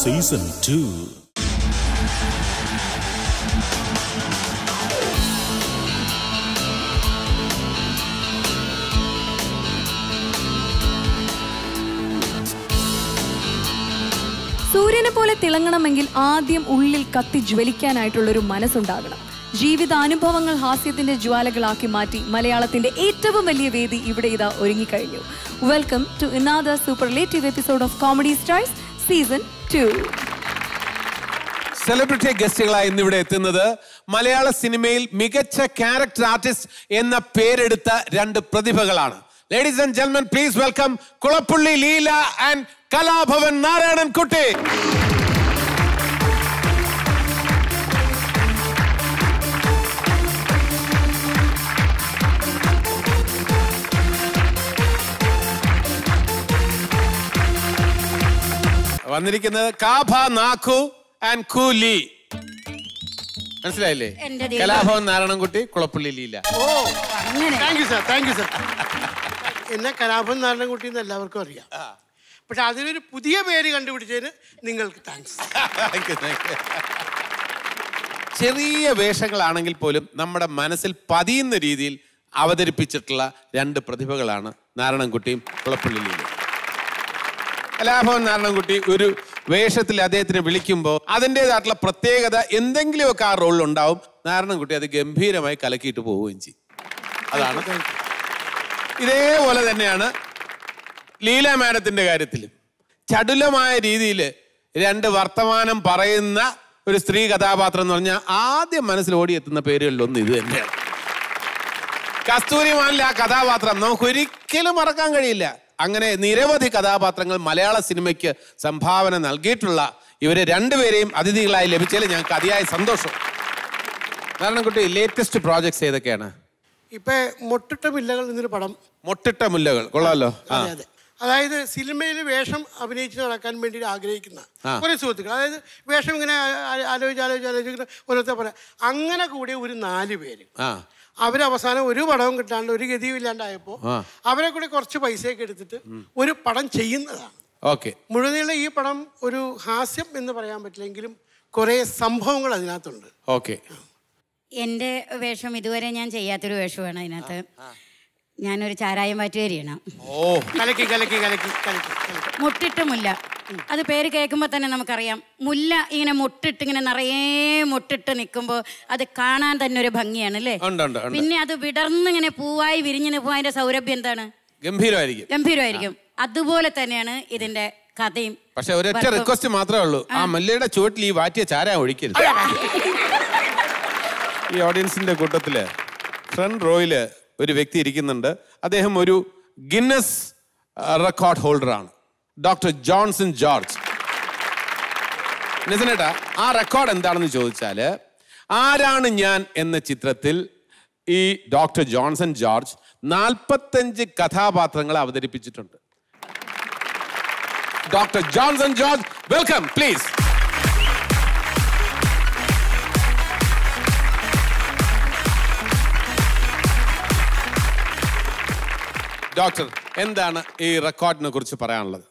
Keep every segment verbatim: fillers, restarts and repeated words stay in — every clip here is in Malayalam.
Season two. സൂര്യനെ പോലെ തിളങ്ങണമെങ്കിൽ ആദ്യം ഉള്ളിൽ കത്തി ജ്വലിക്കാനായിട്ടുള്ളൊരു മനസ്സുണ്ടാകണം. ജീവിതാനുഭവങ്ങൾ ഹാസ്യത്തിന്റെ ജ്വാലകളാക്കി മാറ്റി മലയാളത്തിന്റെ ഏറ്റവും വലിയ വേദി ഇവിടെ ഇതാ ഒരുങ്ങിക്കഴിഞ്ഞു. Welcome to another superlative episode of Comedy Stars Season two. Celebrity ഗസ്റ്റുകളായി ഇന്നിവിടെ എത്തുന്നത് മലയാള സിനിമയിൽ മികച്ച ക്യാരക്ടർ ആർട്ടിസ്റ്റ് എന്ന പേരെടുത്ത രണ്ട് പ്രതിഭകളാണ്. Ladies and gentlemen, please welcome Kulappully Leela and Kalabhavan Narayanan കുട്ടി. വന്നിരിക്കുന്നത് കാഭ നാഖു ആൻഡ് കൂലി. മനസ്സിലായില്ലേ? Kalabhavan Narayanankutty, Kulappulli Leela. Oh, thank you sir, thank you sir. എന്നെ കലാഭവൻ നാരായണൻകുട്ടി എന്ന് എല്ലാവർക്കും അറിയാം. പക്ഷെ അതിനൊരു പുതിയ പേര് കണ്ടുപിടിച്ചതിന് നിങ്ങൾക്ക് താങ്ക്സ്. ചെറിയ വേഷങ്ങളാണെങ്കിൽ പോലും നമ്മുടെ മനസ്സിൽ പതിയുന്ന രീതിയിൽ അവതരിപ്പിച്ചിട്ടുള്ള രണ്ട് പ്രതിഭകളാണ് നാരായണൻകുട്ടിയും കുളപ്പുള്ളി ലീലയും. കലാഭവൻ നാരായണൻകുട്ടി ഒരു വേഷത്തിൽ അദ്ദേഹത്തിനെ വിളിക്കുമ്പോൾ അതിൻ്റെതായിട്ടുള്ള പ്രത്യേകത എന്തെങ്കിലുമൊക്കെ ആ റോളിൽ ഉണ്ടാവും. നാരായണൻകുട്ടി അത് ഗംഭീരമായി കലക്കിയിട്ട് പോവുകയും ചെയ്യും. അതാണ്. ഇതേപോലെ തന്നെയാണ് ലീല മാഡത്തിന്റെ കാര്യത്തിലും. ചടുലമായ രീതിയിൽ രണ്ട് വർത്തമാനം പറയുന്ന ഒരു സ്ത്രീ കഥാപാത്രം എന്ന് പറഞ്ഞാൽ ആദ്യം മനസ്സിൽ ഓടിയെത്തുന്ന പേരുകളിലൊന്നും ഇത് തന്നെയാണ്. കസ്തൂരിമാനിലെ ആ കഥാപാത്രം നമുക്ക് ഒരിക്കലും മറക്കാൻ കഴിയില്ല. അങ്ങനെ നിരവധി കഥാപാത്രങ്ങൾ മലയാള സിനിമയ്ക്ക് സംഭാവന നൽകിയിട്ടുള്ള ഇവരെ രണ്ടുപേരെയും അതിഥികളായി ലഭിച്ചതിൽ ഞങ്ങൾക്ക് അതിയായ സന്തോഷം. നാരായണൻകുട്ടി, ലേറ്റസ്റ്റ് പ്രോജക്ട്സ് ഏതൊക്കെയാണ്? ഇപ്പൊ മൊട്ടിട്ട മുല്ലകൾ എന്നൊരു പടം. മൊട്ടിട്ട മുല്ലകൾ കൊള്ളാലോ. അതെ അതെ. അതായത് സിനിമയിൽ വേഷം അഭിനയിച്ച് നടക്കാൻ വേണ്ടി ആഗ്രഹിക്കുന്ന കുറെ സുഹൃത്തുക്കൾ, അതായത് വേഷം ഇങ്ങനെ ആലോചിച്ച് ആലോചിച്ച് ആലോചിക്കുന്ന ഓരോരുത്തർ പറയാം. അങ്ങനെ കൂടിയ ഒരു നാല് പേര് അവരവസാനം ഒരു പടവും കിട്ടാണ്ട് ഒരു ഗതിയും ഇല്ലാണ്ടായപ്പോൾ അവരെ കൂടെ കുറച്ച് പൈസയൊക്കെ എടുത്തിട്ട് ഒരു പടം ചെയ്യുന്നതാണ്. ഓക്കെ. മുഴുവനുള്ള ഈ പടം ഒരു ഹാസ്യം എന്ന് പറയാൻ പറ്റില്ലെങ്കിലും കുറെ സംഭവങ്ങൾ അതിനകത്തുണ്ട്. ഓക്കെ. എൻ്റെ വേഷം ഇതുവരെ ഞാൻ ചെയ്യാത്തൊരു വേഷമാണ് അതിനകത്ത്. ഞാനൊരു ചാരായം വാറ്റുകാരിയാണ്. മുട്ടിട്ട് മുല്ല, അത് പേര് കേൾക്കുമ്പോൾ തന്നെ നമുക്കറിയാം. മുല്ല ഇങ്ങനെ മുട്ടിട്ട് ഇങ്ങനെ നിറയെ മുട്ടിട്ട് നിൽക്കുമ്പോൾ അത് കാണാൻ തന്നെ ഒരു ഭംഗിയാണ് അല്ലേ? പിന്നെ അത് വിടർന്ന് ഇങ്ങനെ പൂവായി വിരിഞ്ഞു നിൽക്കുമ്പോൾ അതിന്റെ സൗരഭ്യം എന്താണ്? ഗംഭീരമായിരിക്കും. ഗംഭീരമായിരിക്കും. അതുപോലെ തന്നെയാണ് ഇതിന്റെ കഥയും. പക്ഷെ ഒരൊറ്റ റിക്വസ്റ്റ് മാത്രമേ ഉള്ളൂ, ആ മല്ലയുടെ ചുവട്ടിൽ ഈ വാറ്റിയ ചാരായം ഒഴിക്കരുത്. ഈ ഓഡിയൻസിന്റെ കൂട്ടത്തില് ഫ്രണ്ട് റോയില് ഒരു വ്യക്തി ഇരിക്കുന്നുണ്ട്. അദ്ദേഹം ഒരു ഗിന്നസ് റെക്കോർഡ് ഹോൾഡറാണ്, ഡോക്ടർ ജോൺസൺ ജോർജ്. നിസനേട്ടാ, ആ റെക്കോർഡ് എന്താണെന്ന് ചോദിച്ചാല്, ആരാണ് ഞാൻ എന്ന ചിത്രത്തിൽ ഈ ഡോക്ടർ ജോൺസൺ ജോർജ് നാൽപ്പത്തഞ്ച് കഥാപാത്രങ്ങൾ അവതരിപ്പിച്ചിട്ടുണ്ട്. Doctor Johnson George, welcome please. Doctor, എന്താണ് ഈ റെക്കോർഡിനെ കുറിച്ച് പറയാനുള്ളത്?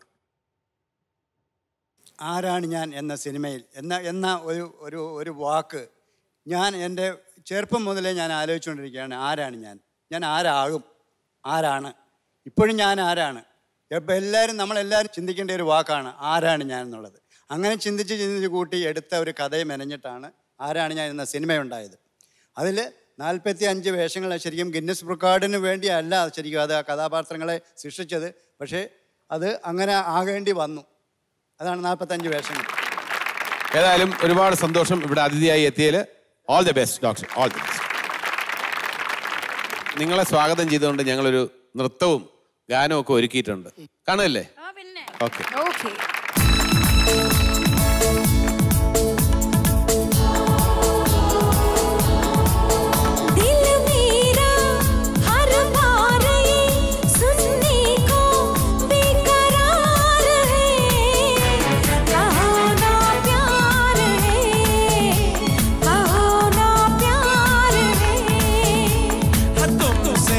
ആരാണ് ഞാൻ എന്ന സിനിമയിൽ എന്ന എന്ന ഒരു ഒരു ഒരു വാക്ക് ഞാൻ എൻ്റെ ചെറുപ്പം മുതലേ ഞാൻ ആലോചിച്ചുകൊണ്ടിരിക്കുകയാണ്. ആരാണ് ഞാൻ? ഞാൻ ആരാകും? ആരാണ്? ഇപ്പോഴും ഞാൻ ആരാണ്? ഇപ്പം എല്ലാവരും നമ്മളെല്ലാവരും ചിന്തിക്കേണ്ട ഒരു വാക്കാണ് ആരാണ് ഞാൻ എന്നുള്ളത്. അങ്ങനെ ചിന്തിച്ച് ചിന്തിച്ച് കൂട്ടി എടുത്ത ഒരു കഥയെ മെനഞ്ഞിട്ടാണ് ആരാണ് ഞാൻ എന്ന സിനിമയുണ്ടായത്. അതിൽ നാൽപ്പത്തി അഞ്ച് വേഷങ്ങൾ ശരിക്കും ഗിന്നസ് റെക്കോർഡിന് വേണ്ടിയല്ല ശരിക്കും അത് ആ കഥാപാത്രങ്ങളെ സൃഷ്ടിച്ചത്. പക്ഷേ അത് അങ്ങനെ ആകേണ്ടി വന്നു. അതാണ് നാൽപ്പത്തഞ്ച് വേഷങ്ങൾ. ഏതായാലും ഒരുപാട് സന്തോഷം ഇവിടെ അതിഥിയായി എത്തിയതിൽ. All the best doctor, all the best. നിങ്ങളെ സ്വാഗതം ചെയ്തുകൊണ്ട് ഞങ്ങളൊരു നൃത്തവും ഗാനവും ഒക്കെ ഒരുക്കിയിട്ടുണ്ട്. കാണുമല്ലേ? ഓക്കെ.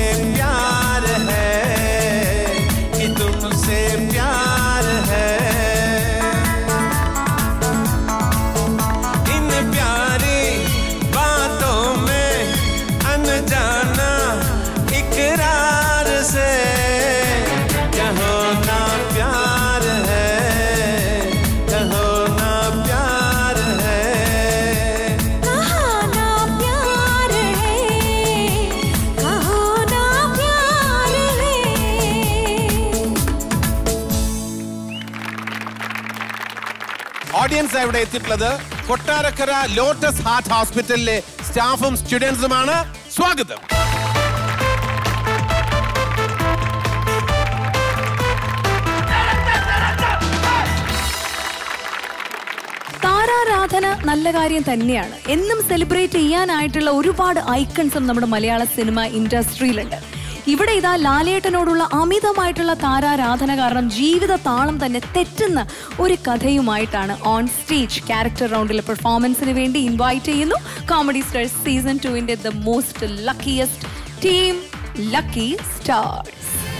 तुमसे प्यार है ഓഡിയൻസ് ഇവിടെ എത്തിയിട്ടുള്ളത് കൊട്ടാരക്കര ലോട്ടസ് ഹാർട്ട് ഹോസ്പിറ്റലിലെ സ്റ്റാഫും സ്റ്റുഡൻസുമാണ്. സ്വാഗതം. താരാരാധന നല്ല കാര്യം തന്നെയാണ്. എന്നും സെലിബ്രേറ്റ് ചെയ്യാനായിട്ടുള്ള ഒരുപാട് ഐക്കൺസും നമ്മുടെ മലയാള സിനിമ ഇൻഡസ്ട്രിയിലുണ്ട്. ഇവിടെ ഇതാ ലാലേട്ടനോടുള്ള അമിതമായിട്ടുള്ള താരാരാധന കാരണം ജീവിത താളം തന്നെ തെറ്റുന്ന ഒരു കഥയുമായിട്ടാണ് ഓൺ സ്റ്റേജ് ക്യാരക്ടർ റൗണ്ടിലെ പെർഫോമൻസിന് വേണ്ടി ഇൻവൈറ്റ് ചെയ്യുന്നു കോമഡി സ്റ്റാർസ് സീസൺ ടുവിന്റെ the most luckiest team, lucky stars.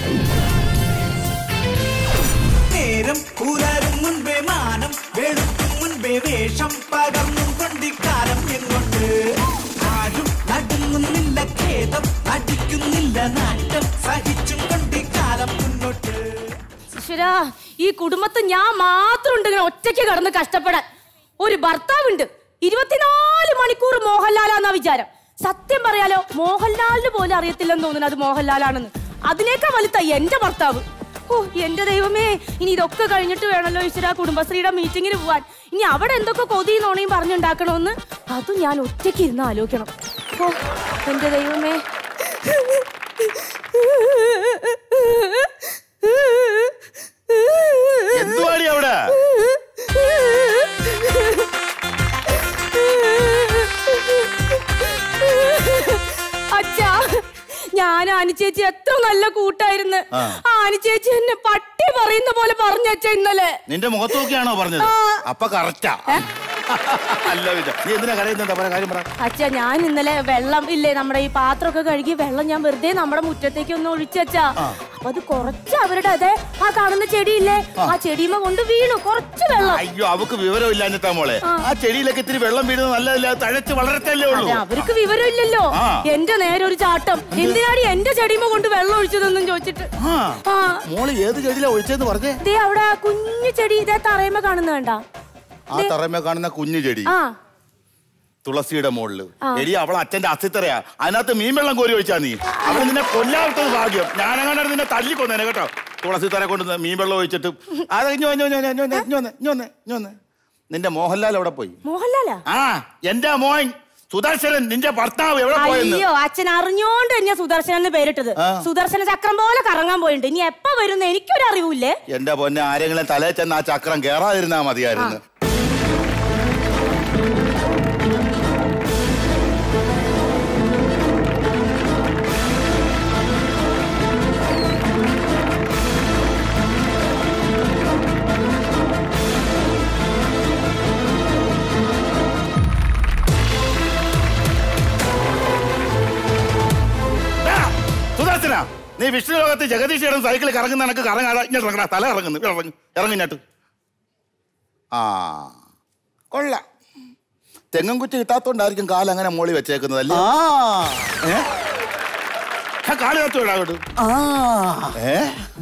നേരം പുലരും മുൻപേ മാനം വെളുക്കും മുൻപേ വേഷം പകർന്നും കൊണ്ടിക്കാലം എങ്ങോട്ട് ആരും നടുങ്ങുന്നില്ല, ഖേദം നടിക്കുന്നില്ല, നാട്ടം സഹിച്ചും കൊണ്ടിക്കാലം മുന്നോട്ട്. ഈശ്വരാ, ഈ കുടുംബത്ത് ഞാൻ മാത്രം ഉണ്ട് ഇങ്ങനെ ഒറ്റയ്ക്ക് കിടന്ന് കഷ്ടപ്പെടാൻ. ഒരു ഭർത്താവുണ്ട്, ഇരുപത്തിനാല് മണിക്കൂർ മോഹൻലാലാന്നാ വിചാരം. സത്യം പറയാലോ, മോഹൻലാലിന് പോലും അറിയത്തില്ലെന്ന് തോന്നുന്നു അത് മോഹൻലാലാണെന്ന്. അതിനേക്കാൾ വലുതാ എന്റെ ഭർത്താവ്. ഓ എന്റെ ദൈവമേ, ഇനി ഇതൊക്കെ കഴിഞ്ഞിട്ട് വേണമല്ലോ ഈശ്വര കുടുംബശ്രീയുടെ മീറ്റിങ്ങിന് പോവാൻ. ഇനി അവിടെ എന്തൊക്കെ കൊതിയും നോണയും പറഞ്ഞുണ്ടാക്കണമെന്ന് അതും ഞാൻ ഒറ്റയ്ക്ക് ഇരുന്ന് ആലോചിക്കണം. ഓ എന്റെ ദൈവമേ. എന്തുവാടി അവിടെ? അച്ഛാ, ഞാൻ അനുചേച്ചി എത്ര നല്ല കൂട്ടായിരുന്നു. അനുചേച്ചി എന്നെ പട്ടി പറയുന്ന പോലെ പറഞ്ഞച്ച ഇന്നലെ. നിന്റെ മുഖത്ത് നോക്കിയാണോ പറഞ്ഞത്? അപ്പൊ കറക്റ്റാ. അല്ല നീ എന്തിനാ കരയുന്നുണ്ട്? കാര്യം പറ. അച്ഛാ, ഞാൻ ഇന്നലെ വെള്ളം ഇല്ലേ നമ്മുടെ ഈ പാത്രമൊക്കെ കഴുകി വെള്ളം ഞാൻ വെറുതെ നമ്മുടെ മുറ്റത്തേക്ക് ഒന്ന് ഒഴിച്ചച്ചാ. അപ്പൊ അത് കുറച്ച് അവരുടെ അതെ ആ കാണുന്ന ചെടിയില്ലേ, ആ ചെടിയുമ്പോ കൊണ്ട് വീണു കുറച്ച് വെള്ളം. അയ്യോ, അവക്ക് വിവരം ഇല്ലാഞ്ഞിട്ടാ മോളെ. ആ ചെടിയിലൊക്കെ ഇത്തിരി വെള്ളം വീഴുന്നത് നല്ലതല്ല, തഴച്ച് വളരത്തല്ലേ ഉള്ളൂ. അവർക്ക് വിവരം ഇല്ലല്ലോ. എന്റെ നേരെ ഒരു ചാട്ടം, എന്തിനാടി എന്റെ ചെടിയുമ്പോ കൊണ്ട് വെള്ളം ഒഴിച്ചതെന്നും ചോദിച്ചിട്ട്. മോള് ഏത് ചെടിയിലാ ഒഴിച്ചെന്ന് പറഞ്ഞേ? ദേ അവിടെ കുഞ്ഞു ചെടി ഇതേ തറയുമ്പോ കാണുന്ന വേണ്ട. ആ തറമേ കാണുന്ന കുഞ്ഞു ചെടി തുളസിയുടെ മുകളില് എടി അവളെ അച്ഛന്റെ അസിത്തറയാ. അതിനകത്ത് മീൻ വെള്ളം കോരി ഒഴിച്ചാ നീ. അവൾ നിന്നെ കൊല്ലാത്തത് ഭാഗ്യം. ഞാനങ്ങനെ നിന്നെ തല്ലിക്കൊന്നേനെ കേട്ടോ. തുളസി തറ കൊണ്ട് മീൻ വെള്ളം ഒഴിച്ചിട്ട് അത് നിന്റെ മോഹൻലാൽ എവിടെ പോയി? മോഹൻലാലാ? ആ എന്റെ മോൻ സുദർശനൻ, നിന്റെ ഭർത്താവ് എവിടെ പോയെന്ന്? അയ്യോ, അച്ഛൻ അറിഞ്ഞോണ്ട് തന്നെ സുദർശനൻ എന്ന് പേരിട്ടത്. സുദർശന ചക്രം പോലെ കറങ്ങാൻ പോയിട്ടുണ്ട്. ഇനി എപ്പ വരുന്ന എനിക്കൊരു അറിവില്ലേ? എന്റെ പൊന്നെ, ആരെങ്കിലും തലയിൽ ചെന്ന് ആ ചക്രം കേറാതിരുന്നാ മതിയായിരുന്നു. നീ വിഷ്ണു ലോകത്ത് ജഗദീശയുടെ സൈക്കിൾ കറങ്ങുന്ന എനിക്ക് കറങ്ങാതെ ഇങ്ങോട്ട് ഇറങ്ങണ. തല ഇറങ്ങുന്നു, ഇറങ്ങി ഇറങ്ങിഞ്ഞാട്ട്. ആ കൊള്ള തെങ്ങും കുറ്റി കിട്ടാത്തോണ്ടായിരിക്കും കാലം അങ്ങനെ മോളി വെച്ചേക്കുന്നത് അല്ലേ? കാല് കത്തോട്ട് ഏ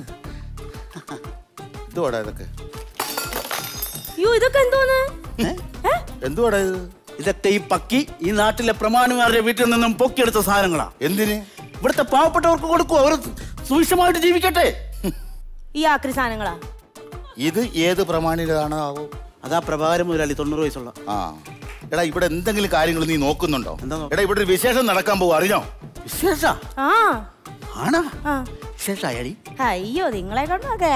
എന്തുവാടാ ഇതൊക്കെ? ഇതൊക്കെ എന്തോന്ന്? എന്തുവാടാ ഇത്? ഇതൊക്കെ ഈ പക്കി ഈ നാട്ടിലെ പ്രമാണിമാരുടെ വീട്ടിൽ നിന്നും പൊക്കിയെടുത്ത സാധനങ്ങളാ. എന്തിന്? ഇവിടുത്തെ പാവപ്പെട്ടവർക്ക് കൊടുക്കും, അവർ സുവിശമായിട്ട് ജീവിക്കട്ടെ. ഈ ആക്രി സാധനങ്ങളാ ഇത്? ഏത് പ്രമാണികളാണോ ആവോ? അതാ പ്രഭാകരൻ മുതലാളി, തൊണ്ണൂറ് വയസ്സുള്ള. ആ എടാ, ഇവിടെ എന്തെങ്കിലും കാര്യങ്ങൾ നീ നോക്കുന്നുണ്ടോ? എടാ, ഇവിടെ ഒരു വിശേഷം നടക്കാൻ പോകും, അറിഞ്ഞോ? വിശേഷ? ആണോ? വിശേഷായി? അയ്യോ, നിങ്ങളെ കൊണ്ടൊക്കെ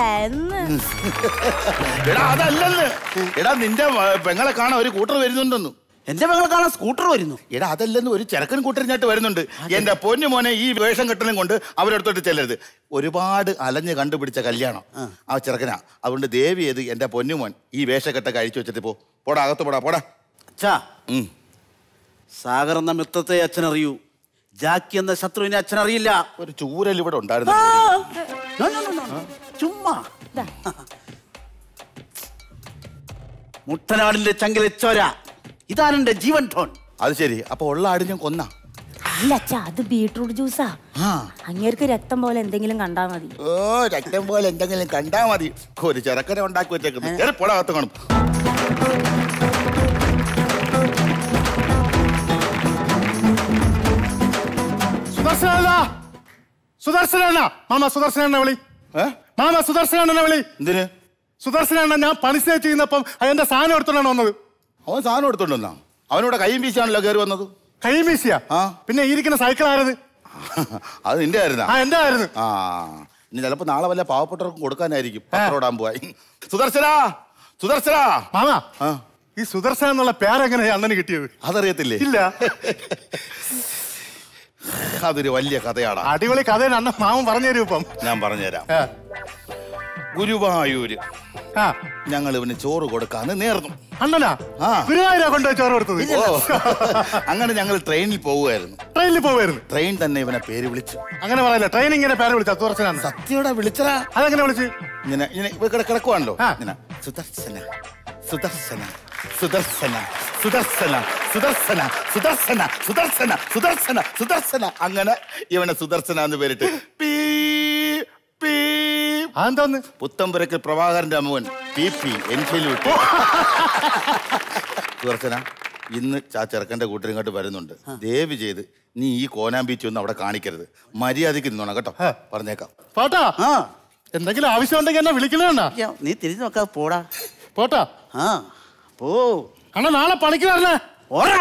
എടാ അതല്ലെന്ന്. എടാ, നിന്റെ പെങ്ങളെ കാണാൻ ഒരു കൂട്ടർ വരുന്നുണ്ടെന്നു. എന്റെ പെങ്ങളെ കാണാൻ സ്കൂട്ടർ വരുന്നു? എടാ അതല്ലെന്ന്, ഒരു ചെറുക്കൻ കൂട്ടറിഞ്ഞായിട്ട് വരുന്നുണ്ട്. എന്റെ പൊന്നു മോനെ, ഈ വേഷം കെട്ടലും കൊണ്ട് അവരടുത്തോട്ട് ചെല്ലരുത്. ഒരുപാട് അലഞ്ഞ് കണ്ടുപിടിച്ച കല്യാണം ആ ചെറുക്കനാ. അതുകൊണ്ട് ദേവി ഏത് എന്റെ പൊന്നുമോൻ ഈ വേഷക്കെട്ടൊക്കെ അഴിച്ചു വെച്ചിട്ട് പോ. പോടാ, അകത്ത് പോടാ, പോടാ. അച്ഛാ, സാഗർ എന്ന മിത്രത്തെ അച്ഛൻ അറിയൂ, ജാക്കി എന്ന ശത്രുവിനെ അച്ഛൻ അറിയില്ല. ഒരു ചൂരൽ ഇവിടെ ഉണ്ടായിരുന്നു. ചുമ്മാ മുട്ടനാടിന്റെ ചങ്കിലെ ചോര, ഇതാണ് എന്റെ ജീവൻ ടോൺ. അത് ശരി. അപ്പൊ ഉള്ള ആടിനും കൊന്ന? അല്ല അച്ഛാ, അത് ബീട്രൂട്ട് ജ്യൂസാ. അങ്ങേർക്ക് രക്തം പോലെ എന്തെങ്കിലും കണ്ടാ മതി. ഓ, രക്തം പോലെ എന്തെങ്കിലും കണ്ടാ മതി. ഒരു ചെറുക്കനെ ഉണ്ടാക്കി വെച്ചേക്കുന്നു. പോടാകത്ത് കാണും. സുദർശന, സുദർശന മാമ, സുദർശന വിളി. മാമ സുദർശന വിളി. എന്തിന്? സുദർശനാണ് ഞാൻ പണിസേ ചെയ്യുന്നപ്പം എന്റെ സാധനം എടുത്തോണ്ടാണ് വന്നത്. അവൻ സാധനം എടുത്തോണ്ട് വന്നാ? അവനോട് കൈയും വീശിയാണല്ലോ കയറി വന്നത്. കൈയും വീശിയാ? ആ. പിന്നെ ഈ ഇരിക്കുന്ന സൈക്കിൾ ആരത്? അത് നിന്റെ ആയിരുന്നാ? ആ എന്റെ ആയിരുന്നു. ആ ഇനി ചിലപ്പോ നാളെ വല്ല പാവപ്പെട്ടവർക്കും കൊടുക്കാനായിരിക്കും. പത്രോടാൻ പോയി. സുദർശന, സുദർശന. മാമാ, ഈ സുദർശന എന്നുള്ള പേരെങ്ങനെയാ അണ്ണന് കിട്ടിയത്? അതറിയത്തില്ലേ? ഇല്ല. അതൊരു വലിയ കഥയാണ്. അടിപൊളി കഥയാണ് അണ്ണൻ മാമൻ പറഞ്ഞു തരും. ഇപ്പം ഞാൻ പറഞ്ഞുതരാം. ഗുരുവായൂര് ഞങ്ങൾ ഇവന് ചോറ് കൊടുക്കാന്ന് നേർന്നു. അണ്ണനാ? ഗുരുവായൂരാ കൊണ്ടുപോയി ചോറ് കൊടുത്തത്? അങ്ങനെ ഞങ്ങൾ ട്രെയിനിൽ പോവുമായിരുന്നു. ട്രെയിനിൽ പോവായിരുന്നു? ട്രെയിൻ തന്നെ ഇവനെ പേര് വിളിച്ചു. അങ്ങനെ പറയല്ല, ട്രെയിൻ ഇങ്ങനെ പേര് വിളിച്ച സുദർശന. സത്യോടെ വിളിച്ചതാ. അതെങ്ങനെ വിളിച്ചു? ഇങ്ങനെ ഇങ്ങനെ കിടക്കുവാണല്ലോ. സുദർശന, സുദർശന, സുദർശന, സുദർശന, സുദർശന, സുദർശന, സുദർശന, സുദർശന, സുദർശന. അങ്ങനെ ഇവനെ സുദർശന എന്ന് പേരിട്ട്. പീ പീ അതെന്തോന്ന്? പുത്തമ്പുരക്ക് പ്രഭാകരന്റെ അമ്മവൻ പി പി എൻഫീൽഡ് വിട്ടു. സുദർശന, ഇന്ന് ആ ചെറുക്കന്റെ കൂട്ടർ ഇങ്ങോട്ട് വരുന്നുണ്ട്. ദയവ് ചെയ്ത് നീ ഈ കോനാമ്പീച്ച് ഒന്നും അവിടെ കാണിക്കരുത്. മര്യാദക്ക് നിന്നോണം കേട്ടോ. പറഞ്ഞേക്കാം. പോട്ടാ. ആ എന്തെങ്കിലും ആവശ്യം ഉണ്ടെങ്കിൽ എന്നെ വിളിക്കണേണ്ണ. നീ തിരിഞ്ഞു നോക്കാ. പോടാ. പോട്ടാ. ആ പോ അണ്ണാ, നാളെ പണിക്ക് വരണേ. ഓടാ.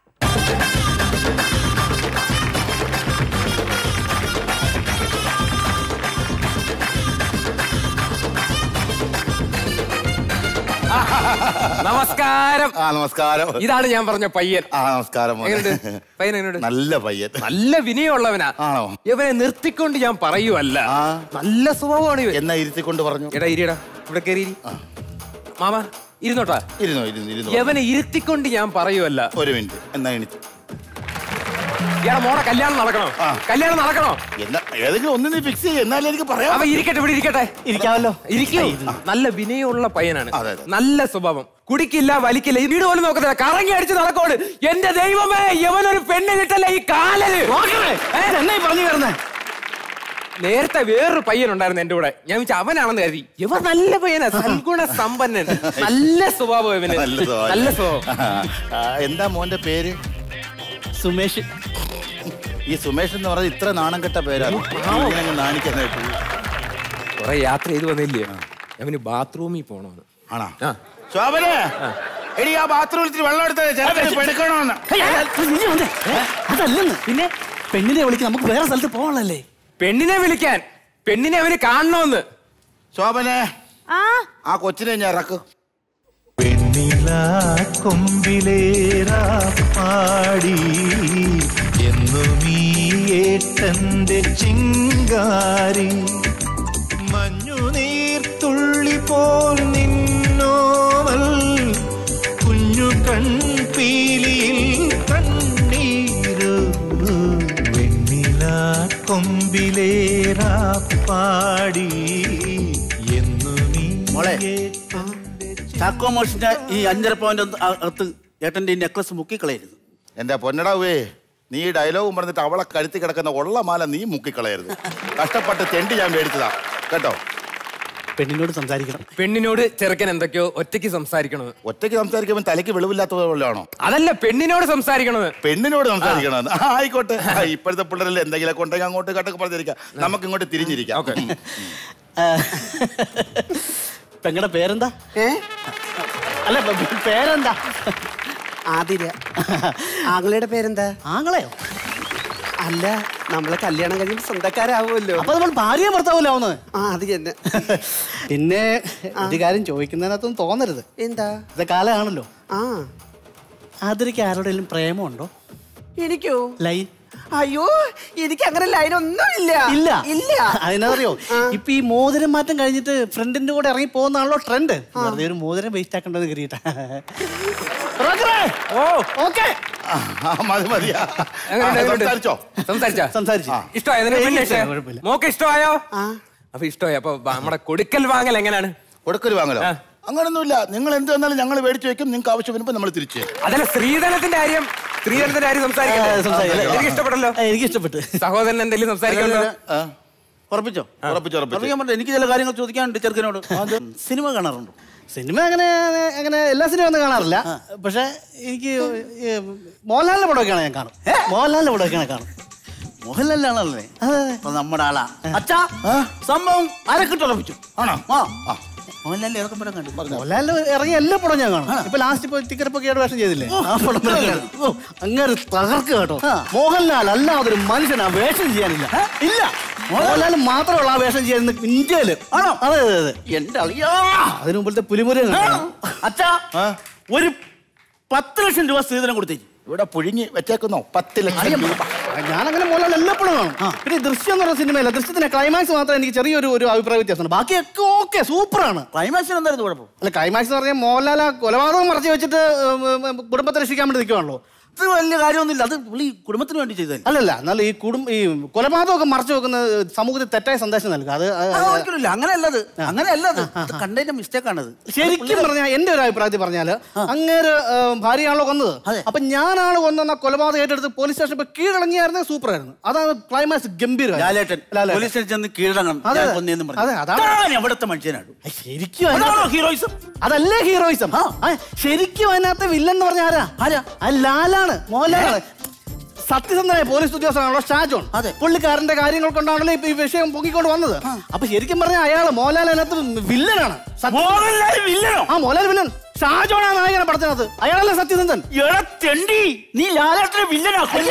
നമസ്കാരം. ആ നമസ്കാരം. ഇതാണ് ഞാൻ പറഞ്ഞ പയ്യൻ. ആ നമസ്കാരം. പയ്യൻ എങ്ങനെയുണ്ട്? നല്ല പയ്യൻ. നല്ല വിനയമുള്ളവനാ. ആണോ? ഇവനെ നിർത്തിക്കൊണ്ട് ഞാൻ പറയുവല്ല, നല്ല സ്വഭാവമാണ് ഇവൻ. എന്നാ ഇരുത്തിക്കൊണ്ട് പറഞ്ഞു. എടാ ഇരിയടാ, ഇവിടെ കയറി. മാമ ഇരുന്നോട്ടാ. ഇരുന്നോ ഇരുന്നു ഇരുന്നു. യവനെ ഇരുത്തിക്കൊണ്ട് ഞാൻ പറയുവല്ല. ഒരു മിനിറ്റ്. എന്നാ എണീറ്റ്. ഇയാളെ മോടെ കല്യാണം നടക്കണോ? കല്യാണം നടക്കണോ? എന്നാ ഏതെങ്കിലും ഒന്ന് നീ ഫിക്സ് ചെയ്യ. എന്നാലും എനിക്ക് പറയാം. അവ ഇരിക്കട്ടെ, ഇവിടെ ഇരിക്കട്ടെ. ഇരിക്കാമല്ലോ. ഇരിക്കൂ. നല്ല വിനയമുള്ള പയ്യനാണ്, നല്ല സ്വഭാവം. കുടിക്കില്ല, വലിക്കില്ല, ഈ വീട് പോലും നോക്കത്തില്ല, കറങ്ങി അടിച്ച് നടക്കോട്. എന്റെ ദൈവമേ, യവനൊരു പെണ്ണ് കിട്ടല്ല ഈ കാലല്. എന്നായി പറഞ്ഞു വരുന്നേ? നേരത്തെ വേറൊരു പയ്യനുണ്ടായിരുന്നു എന്റെ കൂടെ. ഞാൻ വെച്ചാൽ അവനാണെന്ന് കരുതി. ഇവ നല്ല പയ്യനാ, സൽഗുണ സമ്പന്നൻ, നല്ല സ്വഭാവം ഇവന്. നല്ല സ്വഭാവം. എന്താ മോന്റെ പേര്? സുമേഷ്. ഈ സുമേഷ് എന്ന് പറഞ്ഞാൽ ഇത്ര നാണം കെട്ട പേരാണ്. നാണിക്കുന്ന കുറെ യാത്ര ചെയ്ത് വന്നില്ലേ, അവന് ബാത്റൂമിൽ പോണോന്ന്. ആണോ? ശോഭനെ, എടി ആ ബാത്റൂമിൽ വെള്ളം എടുത്തത് അതല്ലെന്ന്. പിന്നെ പെണ്ണിനെ വിളിക്കാൻ നമുക്ക് വേറെ സ്ഥലത്ത് പോകാനല്ലേ? പെണ്ണിനെ വിളിക്കാൻ, പെണ്ണിനെ അവന് കാണണമെന്ന്. ശോഭനെ, ആ കൊച്ചിനെ ഞാൻ ഇറക്കും. പെണ്ണില കൊമ്പിലേറാ പാടി എന്നും ഈ ഏട്ടന്റെ ചിങ്കാരി മഞ്ഞുനീർത്തുള്ളി പോൽ നിന്നോവൽ കുഞ്ഞു കൺപീലിയിൽ കണ്ണീരു വെണ്ണില കൊമ്പിലേറാ പാടി എന്നും ഈ ചാക്കോമോഷിന്റെ ഈ അഞ്ചര പോയിന്റ് അകത്ത് ഏട്ടന്റെ ഈ നെക്ലസ് മുക്കിക്കളയരുത്. എന്റെ പൊന്നടാവേ, നീ ഈ ഡയലോഗും പറഞ്ഞിട്ട് അവളെ കഴുത്തി കിടക്കുന്ന ഉള്ള മാല നീ മുക്കിക്കളയരുത്. കഷ്ടപ്പെട്ട് തെണ്ടി ഞാൻ മേടിച്ചതാ കേട്ടോ. പെണ്ണിനോട് സംസാരിക്കണം. പെണ്ണിനോട് ചെറുക്കൻ എന്തൊക്കെയോ ഒറ്റയ്ക്ക് സംസാരിക്കണത്. ഒറ്റയ്ക്ക് സംസാരിക്കുമ്പോൾ തലയ്ക്ക് വെളിവില്ലാത്ത പോലെയാണോ? അതല്ല, പെണ്ണിനോട് സംസാരിക്കണത്. പെണ്ണിനോട് സംസാരിക്കണത്. ആയിക്കോട്ടെ. ഇപ്പോഴത്തെ പിള്ളേരല്ലേ എന്തെങ്കിലും ഉണ്ടെങ്കിൽ അങ്ങോട്ട് കേട്ടൊക്കെ പറഞ്ഞിരിക്കാം. നമുക്ക് ഇങ്ങോട്ട് തിരിഞ്ഞിരിക്കാം. പെങ്ങളുടെ പേരെന്താ? ഏ അല്ല പേരെന്താ? ആതിര. ആങ്ങളയുടെ പേരെന്താ? ആങ്ങളെയോ? അല്ല, നമ്മളെ കല്യാണം കഴിയുമ്പോൾ സ്വന്തക്കാരാവുമല്ലോ. അപ്പൊ നമ്മൾ ഭാര്യ ഭർത്താവല്ലോ ആവുന്നത്. ആ അത് തന്നെ. പിന്നെ ഒരു കാര്യം ചോദിക്കുന്നതിനകത്തൊന്നും തോന്നരുത്. എന്താ? ഇത് കാലമാണല്ലോ. ആ ആതിരയ്ക്ക് ആരോടെങ്കിലും പ്രേമമുണ്ടോ? എനിക്കോ? ലൈൻ? അയ്യോ, എനിക്ക് അങ്ങനെ ലൈനൊന്നും ഇല്ല. ഇല്ല ഇല്ല. അതിനറിയോ, ഇപ്പൊ ഈ മോതിരം മാറ്റം കഴിഞ്ഞിട്ട് ഫ്രണ്ടിന്റെ കൂടെ ഇറങ്ങി പോകുന്നാണല്ലോ ട്രെൻഡ്. വെറുതെ ഒരു മോതിരം വേസ്റ്റ് ആക്കേണ്ടത് കയറിയിട്ട. മോക്ക് ഇഷ്ടമായോ? അപ്പൊ ഇഷ്ടമായി. അപ്പൊ നമ്മുടെ കൊടുക്കൽ വാങ്ങൽ എങ്ങനെയാണ്? കൊടുക്കൽ വാങ്ങലോ? അങ്ങനൊന്നുമില്ല. നിങ്ങൾ എന്ത് വന്നാലും ഞങ്ങൾ മേടിച്ചു വെക്കും. നിങ്ങൾക്ക് ആവശ്യം വരുമ്പോ നമ്മൾ തിരിച്ചു. അതല്ല, സ്ത്രീധനത്തിന്റെ കാര്യം, സ്ത്രീധനത്തിന്റെ കാര്യം സംസാരിക്കാം. എനിക്ക് ഇഷ്ടപ്പെട്ടല്ലോ. എനിക്ക് ഇഷ്ടപ്പെട്ടു. സഹോദരൻ എന്തെങ്കിലും സംസാരിക്കല്ലോ? ഉറപ്പിച്ചോ? ഉറപ്പിച്ചോ ഉറപ്പിച്ചോ. എനിക്ക് ചില കാര്യങ്ങൾ ചോദിക്കാനുണ്ട് ചെറുക്കനോട്. സിനിമ കാണാറുണ്ടോ? സിനിമ അങ്ങനെ അങ്ങനെ എല്ലാ സിനിമ ഒന്നും കാണാറില്ല. പക്ഷെ എനിക്ക് മോഹൻലാലിന്റെ പടമൊക്കെയാണ് ഞാൻ കാണും. മോഹൻലാലിന്റെ പടമൊക്കെയാണ് കാണും. മോഹൻലാലാണല്ലേ? അതെ, നമ്മുടെ ആളാ. അച്ഛാ, സംഭവം അരക്കിട്ട് ഉറപ്പിച്ചു. ആണോ? ആ മോഹൻലാൽ ഇറങ്ങിയ എല്ലാ പടം ഞാൻ കാണും. ഇപ്പൊ ലാസ്റ്റ് ഇപ്പൊ തിക്കരപ്പൊക്കെയുടെ വേഷം ചെയ്തില്ലേ, ആ പടം അങ്ങനെ തകർക്ക് കേട്ടോ. മോഹൻലാൽ അല്ലാതെ ഒരു മനുഷ്യൻ ആ വേഷം ചെയ്യാനില്ല. ഇല്ല, മോഹൻലാൽ മാത്രമുള്ള ആ വേഷം ചെയ്യുന്ന ഇന്ത്യയില്. ആണോ? അതെ അതെ അതെ. എന്റെ അളിയാ, അതിന് മുമ്പിലത്തെ പുലിമുര അച്ഛാ ഒരു പത്ത് ലക്ഷം രൂപ സ്ത്രീധനം കൊടുത്തേക്ക്. ഇവിടെ പുഴുങ്ങി വെച്ചേക്കുന്നോ പത്ത് ലക്ഷം രൂപ? ഞാനങ്ങനെ മോഹൻലാൽ എല്ലപ്പോഴും കാണും. പിന്നെ ദൃശ്യം എന്ന് പറഞ്ഞ സിനിമയല്ല, ദൃശ്യത്തിന്റെ ക്ലൈമാക്സ് മാത്രം എനിക്ക് ചെറിയൊരു ഒരു അഭിപ്രായ വ്യത്യാസമുണ്ട്. ബാക്കിയൊക്കെ ഓക്കെ സൂപ്പറാണ്. ക്ലൈമാക്സിന് എന്തായിരുന്നു കുഴപ്പം? അല്ല, ക്ലൈമാക്സ് എന്ന് പറഞ്ഞാൽ മോഹൻലാൽ കൊലപാതകം മറച്ചു വെച്ചിട്ട് കുടുംബത്തെ രക്ഷിക്കാൻ വേണ്ടി നിൽക്കുവാണല്ലോ. അത് വലിയ കാര്യമൊന്നുമില്ല, അത് പുള്ളി കുടുംബത്തിന് വേണ്ടി ചെയ്തത്. അല്ലല്ല, എന്നാലും ഈ കുടുംബ ഈ കൊലപാതകമൊക്കെ മറച്ചു വെക്കുന്ന സമൂഹത്തിൽ തെറ്റായ സന്ദേശം നൽകുക. അത് അങ്ങനെയല്ലത്, അങ്ങനെയല്ലത്, കണ്ടതിന്റെ മിസ്റ്റേക്ക് ആണത്. ശരിക്കും പറഞ്ഞാൽ എന്റെ ഒരു അഭിപ്രായത്തിൽ പറഞ്ഞാല് അങ്ങേര് ഭാര്യയാണല്ലോ കൊന്നത്. അപ്പൊ ഞാനാണ് കൊന്ന കൊലപാതകം ഏറ്റെടുത്ത് പോലീസ് സ്റ്റേഷൻ ഇപ്പൊ കീഴടങ്ങിയായിരുന്നെ സൂപ്പർ ആയിരുന്നു. അതാണ് ക്ലൈമാക്സ് ഗംഭീരം. പോലീസ് സ്റ്റേഷൻ ചെന്ന് കീഴടങ്ങണം. അതെ, അതാണ് അവിടുത്തെ മനുഷ്യനാണ് ശരിക്കും ഹീറോയിസം. അതല്ലേ ഹീറോയിസം. ശരിക്കും അതിനകത്ത് വില്ലൻ എന്ന് പറഞ്ഞ ആരാ? ആരാ? ലാലാണ്, മോഹൻലാലാണ്. സത്യസന്ധനായ പോലീസ് ഉദ്യോഗസ്ഥനാണല്ലോ ഷാജോൺ. പുള്ളിക്കാരന്റെ കാര്യങ്ങൾ കൊണ്ടാണല്ലോ ഈ വിഷയം പൊക്കിക്കൊണ്ട് വന്നത്. അപ്പൊ ശരിക്കും പറഞ്ഞാൽ അയാള് മോഹൻലാൽ അതിനകത്ത് വില്ലനാണ്. ആ മോഹൻലാൽ വില്ലൻ, ഷാജോണാണ് നായകനെ പടത്തിനകത്ത്. അയാളല്ലേ സത്യസന്ധൻ. നീ ലാലേട്ടനെ വില്ലനാക്കും.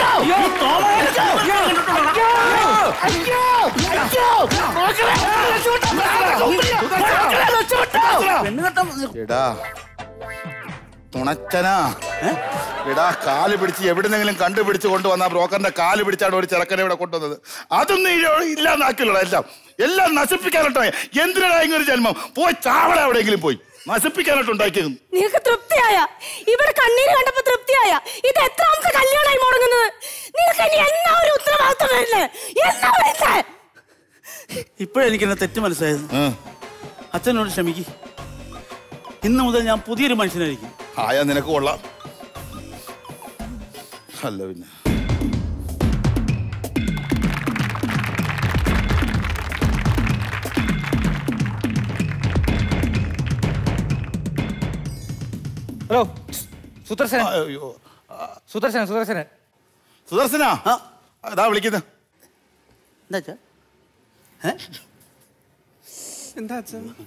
തുണച്ചനാ എടാ, കാല് പിടിച്ച് എവിടുന്നെങ്കിലും കണ്ടുപിടിച്ച് കൊണ്ടുവന്ന ബ്രോക്കറിന്റെ കാല് പിടിച്ചാണ് ഒരു ചെറുക്കനെ ഇവിടെ കൊണ്ടുവന്നത്. അതൊന്നും ഇല്ലാന്നാക്കിയുള്ള എല്ലാം എല്ലാം നശിപ്പിക്കാനോട്ടോ. എന്തിനാ ഇങ്ങനൊരു ജന്മം? പോയി ചാവട എവിടെയെങ്കിലും പോയി നശിപ്പിക്കാനായിട്ട് ഉണ്ടാക്കിയത്. നിനക്ക് തൃപ്തിയായ? ഇവിടെ കണ്ണീര് കണ്ടപ്പോ തൃപ്തിയായ? ഇത് എത്രാമത്തെ കല്യാണമായി മുടങ്ങുന്നത്? നിനക്ക് ഇനി എന്നാ ഒരു ഉത്തരവാദിത്വം വരില്ലേ? എന്നാ വരില്ലേ? ഇപ്പോഴെനിക്കെന്നെ തെറ്റ് മനസ്സിലായത്. അച്ഛനോട് ക്ഷമിക്ക്. ഇന്ന് മുതൽ ഞാൻ പുതിയൊരു മനുഷ്യനായിരിക്കും. ആയാ നിനക്ക് കൊള്ളാം. അല്ല പിന്നെ ഹലോ, സുദർശന സുദർശന സുദർശന സുദർശന അതാ വിളിക്കുന്നത്. എന്താ എന്താ